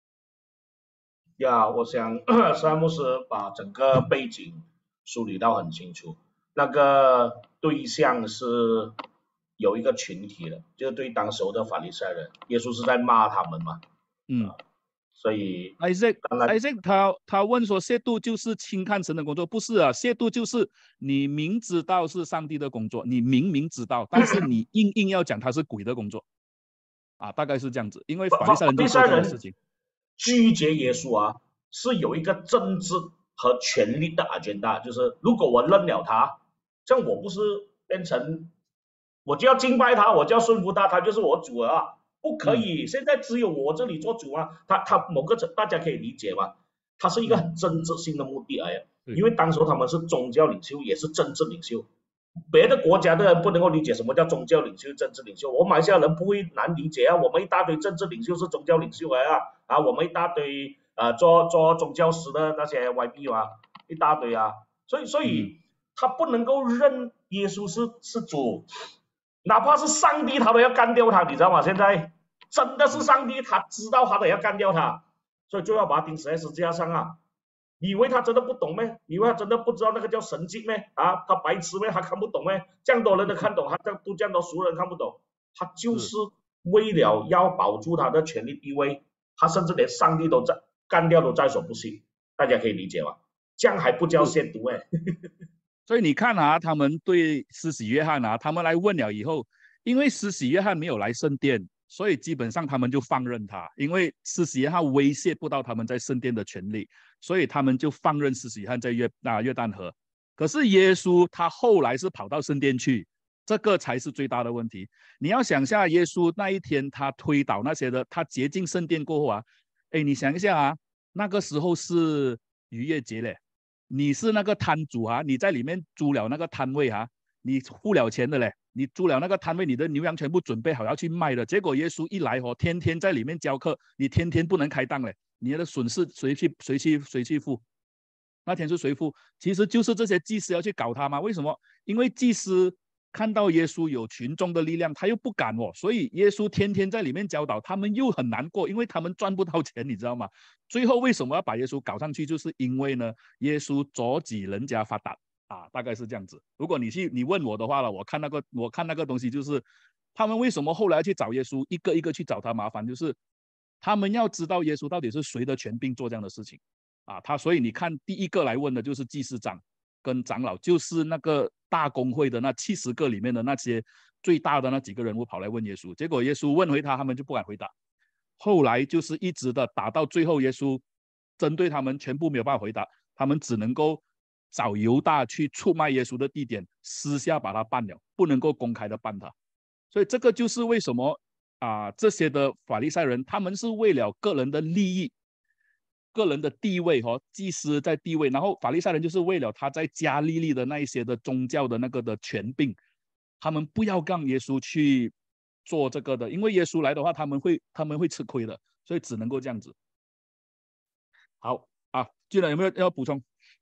呀，我想山牧师把整个背景梳理到很清楚。那个对象是有一个群体的，就是对当时候的法利赛人，耶稣是在骂他们嘛。所以 Isaac 他问说，亵渎就是轻看神的工作，不是啊？亵渎就是你明知道是上帝的工作，你明知道，但是你硬要讲他是鬼的工作啊，大概是这样子。因为法利赛人就做这样的事情， 拒绝耶稣啊，是有一个政治和权力的 agenda， 就是如果我认了他，这样我不是变成我就要敬拜他，我就要顺服他，他就是我主啊。不可以，现在只有我这里做主啊！他某个大家可以理解吗？他是一个很政治性的目的而已，因为当时他们是宗教领袖，也是政治领袖。别的国家的人不能够理解什么叫宗教领袖、政治领袖，我马来西亚人不会难理解啊。我们一大堆政治领袖是宗教领袖啊，我们一大堆做宗教师的那些 YB 啊，一大堆啊，所以他不能够认耶稣是主。哪怕是上帝他都要干掉他，你知道吗？现在真的是上帝，他知道他都要干掉他，所以就要把他钉死在十字架上啊！你以为他真的不懂咩？你以为他真的不知道那个叫神迹咩？啊，他白痴咩？他看不懂咩？这样多人都看懂，他这样多熟人看不懂，他就是为了要保住他的权力地位，他甚至连上帝都在干掉都在所不惜，大家可以理解吗？这样还不叫亵渎哎？ 所以你看啊，他们对施洗约翰啊，他们来问了以后，因为施洗约翰没有来圣殿，所以基本上他们就放任他，因为施洗约翰威胁不到他们在圣殿的权利，所以他们就放任施洗约翰在约旦河。可是耶稣他后来是跑到圣殿去，这个才是最大的问题。你要想一下，耶稣那一天他推倒那些的，他洁净圣殿过后啊，你想一下啊，那个时候是逾越节嘞。你是那个摊主啊，你在里面租了那个摊位啊，你付了钱的嘞，你租了那个摊位，你的牛羊全部准备好要去卖的，结果耶稣一来天天在里面教课，你天天不能开档嘞，你的损失谁去付？那天是谁付？其实就是这些祭司要去搞他嘛。为什么？因为祭司看到耶稣有群众的力量，他又不敢所以耶稣天天在里面教导，他们又很难过，因为他们赚不到钱，你知道吗？最后为什么要把耶稣搞上去？就是因为呢，耶稣阻止人家发达啊，大概是这样子。如果你问我的话了，我看那个东西就是他们为什么后来去找耶稣，一个一个去找他麻烦，就是他们要知道耶稣到底是谁的权柄做这样的事情啊。所以你看第一个来问的就是祭司长跟长老，就是那个大公会的那70个里面的那些最大的那几个人物跑来问耶稣，结果耶稣问回他们就不敢回答。后来就是一直的打到最后，耶稣针对他们全部没有办法回答，他们只能够找犹大去出卖耶稣的地点，私下把他办了，不能够公开的办他。所以这个就是为什么这些的法利赛人，他们是为了个人的利益、个人的地位祭司在地位，然后法利赛人就是为了他在加利利的那一些的宗教的那个的权柄，他们不要让耶稣去做这个的，因为耶稣来的话，他们会吃亏的，所以只能够这样子。好啊，俊然有没有要补充？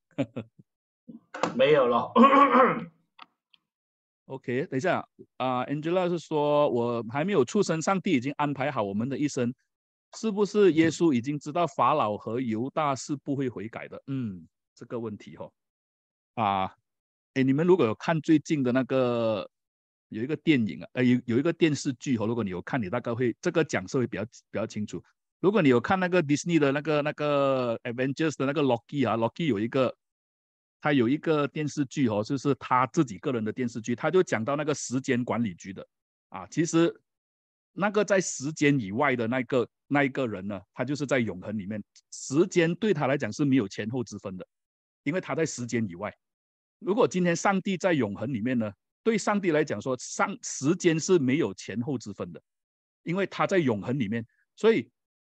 没有了。 OK， 等一下Angela 是说我还没有出生，上帝已经安排好我们的一生，是不是耶稣已经知道法老和犹大是不会悔改的？这个问题你们如果有看最近的那个有一个电影有一个电视剧如果你有看，你大概会这个讲述会比较清楚。如果你有看那个 Disney 的那个 Avengers 的那个 Loki 他有一个电视剧就是他自己个人的电视剧，他就讲到那个时间管理局的其实那个在时间以外的那一个人呢，他就是在永恒里面，时间对他来讲是没有前后之分的，因为他在时间以外。如果今天上帝在永恒里面呢，对上帝来讲说时间是没有前后之分的，因为他在永恒里面，所以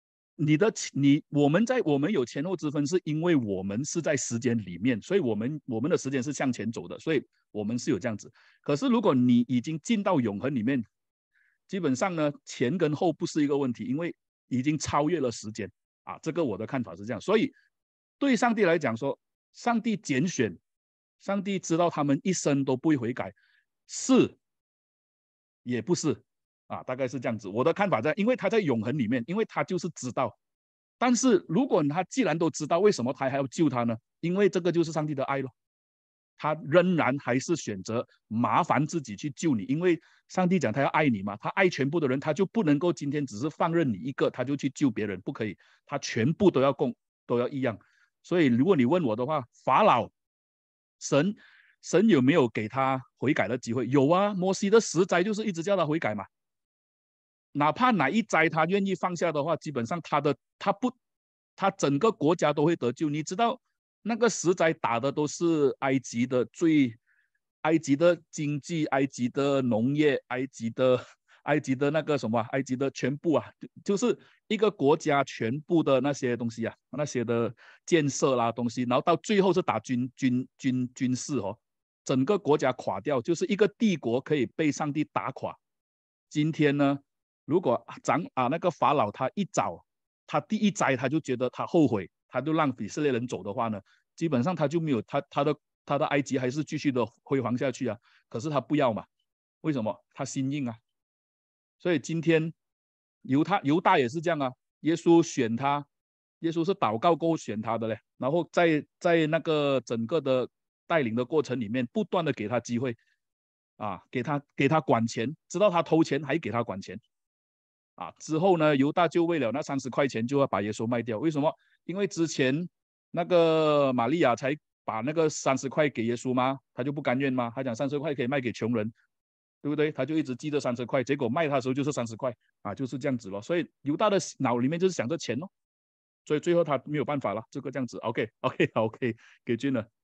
我们有前后之分，是因为我们是在时间里面，所以我们的时间是向前走的，所以我们是有这样子。可是如果你已经进到永恒里面，基本上呢，前跟后不是一个问题，因为已经超越了时间啊。这个我的看法是这样，所以对上帝来讲说，上帝拣选，上帝知道他们一生都不会悔改，是也不是啊，大概是这样子。我的看法在，因为他在永恒里面，因为他就是知道。但是如果他既然都知道，为什么他还要救他呢？因为这个就是上帝的爱咯。他仍然还是选择麻烦自己去救你，因为上帝讲他要爱你嘛，他爱全部的人，他就不能够今天只是放任你一个，他就去救别人，不可以，他全部都要共，都要一样。所以如果你问我的话，法老，神有没有给他悔改的机会？有啊，摩西的10灾就是一直叫他悔改嘛。哪怕哪一灾他愿意放下的话，基本上他整个国家都会得救。你知道那个10灾打的都是埃及的埃及的经济、埃及的农业、埃及的那个什么，埃及的全部啊，就是一个国家全部的那些东西啊，那些的建设啦东西，然后到最后是打军事哦，整个国家垮掉，就是一个帝国可以被上帝打垮。今天呢？如果那个法老他一早，他第一灾他就觉得他后悔，他就让以色列人走的话呢，基本上他就没有他的埃及还是继续的辉煌下去啊。可是他不要嘛，为什么？他心硬啊。所以今天犹大也是这样啊，耶稣选他，耶稣是祷告过后选他的嘞，然后在那个整个的带领的过程里面，不断的给他机会啊，给他管钱，知道他偷钱还给他管钱。啊，之后呢，犹大就为了那30块钱就要把耶稣卖掉。为什么？因为之前那个玛利亚才把那个30块给耶稣吗？他就不甘愿吗？他讲30块可以卖给穷人，对不对？他就一直记着30块，结果卖他的时候就是30块啊，就是这样子咯。所以犹大的脑里面就是想着钱咯，所以最后他没有办法了，这个这样子。OK， 给君了，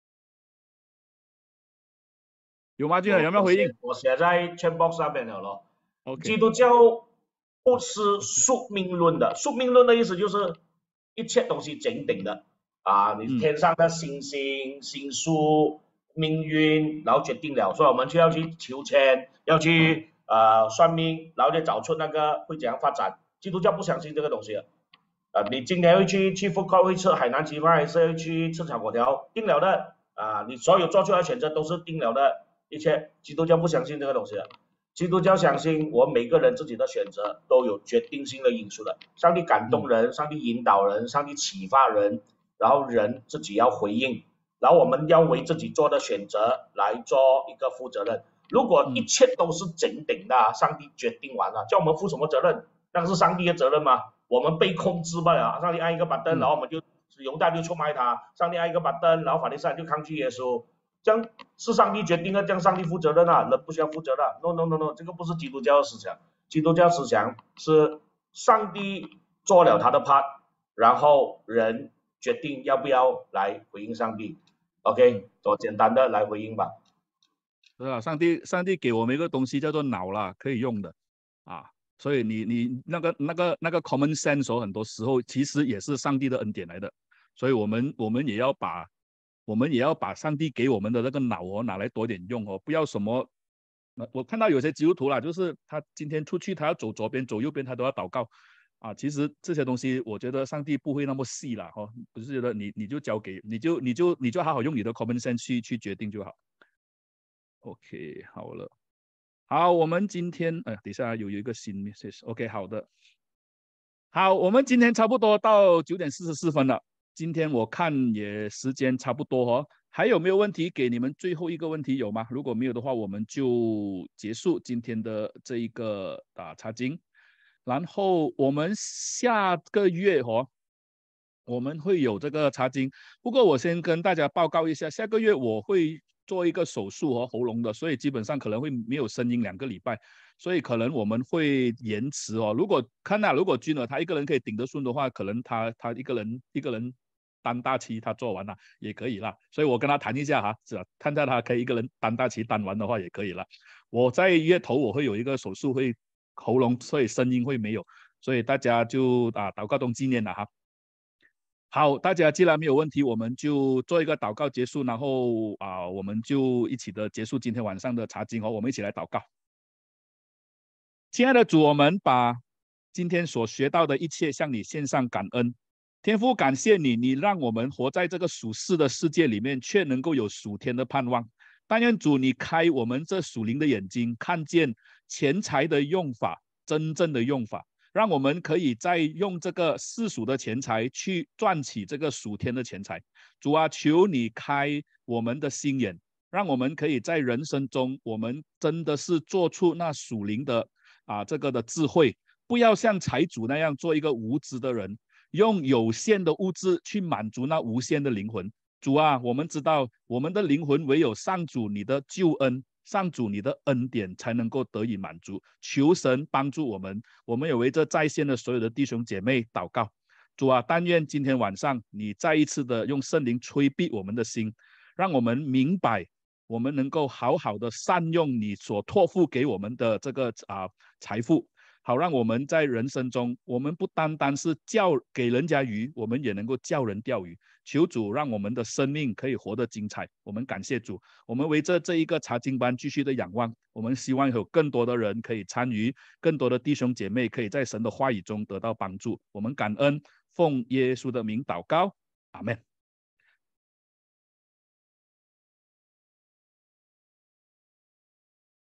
有吗？君了有没有回应？ 我写在 chat box 上面了咯。 OK， 基督教不是宿命论的，宿命论的意思就是一切东西整定的啊，你天上的星星、星宿、命运，然后决定了，所以我们就要去求签，要去算命，然后就找出那个会怎样发展。基督教不相信这个东西的。你今天会去food court会吃海南鸡饭，还是会去吃炒粿条？定了的啊，你所有做出来的选择都是定了的，一切基督教不相信这个东西的。基督教相信我们每个人自己的选择都有决定性的因素的，上帝感动人，上帝引导人，上帝启发人，然后人自己要回应，然后我们要为自己做的选择来做一个负责任。如果一切都是整定的，上帝决定完了，叫我们负什么责任？那是上帝的责任吗？我们被控制不了，上帝按一个板凳，然后我们就犹大就出卖他，上帝按一个板凳，然后法利赛人就抗拒耶稣。这样是上帝决定的，这样上帝负责任啊，人不需要负责的。No， 这个不是基督教的思想。基督教思想是上帝做了他的 part， 然后人决定要不要来回应上帝。OK， 多简单的来回应吧。 是啊，上帝给我们一个东西叫做脑啦，可以用的啊。所以你那个 common sense 很多时候其实也是上帝的恩典来的。所以我们也要把上帝给我们的那个脑拿来多点用不要什么。我看到有些基督徒啦，就是他今天出去他要走左边走右边他都要祷告啊。其实这些东西我觉得上帝不会那么细啦不是觉得你就交给你就好好用你的 common sense 去决定就好。OK， 好了，好，我们今天等一下有一个新 message。OK， 好的，好，我们今天差不多到9点44分了。今天我看也时间差不多还有没有问题？给你们最后一个问题有吗？如果没有的话，我们就结束今天的这一个查经。然后我们下个月我们会有这个查经。不过我先跟大家报告一下，下个月我会做一个手术喉咙的，所以基本上可能会没有声音2个礼拜，所以可能我们会延迟如果君儿他一个人可以顶得顺的话，可能他一个人担大旗他做完了也可以啦。所以我跟他谈一下是吧？看在他可以一个人担大旗担完的话也可以了。我在月头我会有一个手术，会喉咙所以声音会没有， 所以大家就祷告中纪念了哈。好，大家既然没有问题，我们就做一个祷告结束，然后我们就一起的结束今天晚上的查经哦，我们一起来祷告。亲爱的主，我们把今天所学到的一切向你献上感恩。天父，感谢你，你让我们活在这个属世的世界里面，却能够有属天的盼望。但愿主你开我们这属灵的眼睛，看见钱财的用法，真正的用法，让我们可以再用这个世俗的钱财去赚起这个属天的钱财。主啊，求你开我们的心眼，让我们可以在人生中，我们真的是做出那属灵的这个的智慧，不要像财主那样做一个无知的人，用有限的物质去满足那无限的灵魂。主啊，我们知道我们的灵魂唯有上主你的救恩，上主你的恩典才能够得以满足。求神帮助我们，我们也为这在线的所有的弟兄姐妹祷告。主啊，但愿今天晚上你再一次的用圣灵催逼我们的心，让我们明白，我们能够好好的善用你所托付给我们的这个财富，好让我们在人生中，我们不单单是给人家鱼，我们也能够叫人钓鱼。求主让我们的生命可以活得精彩。我们感谢主，我们为这一个查经班继续的仰望。我们希望有更多的人可以参与，更多的弟兄姐妹可以在神的话语中得到帮助。我们感恩，奉耶稣的名祷告，阿们。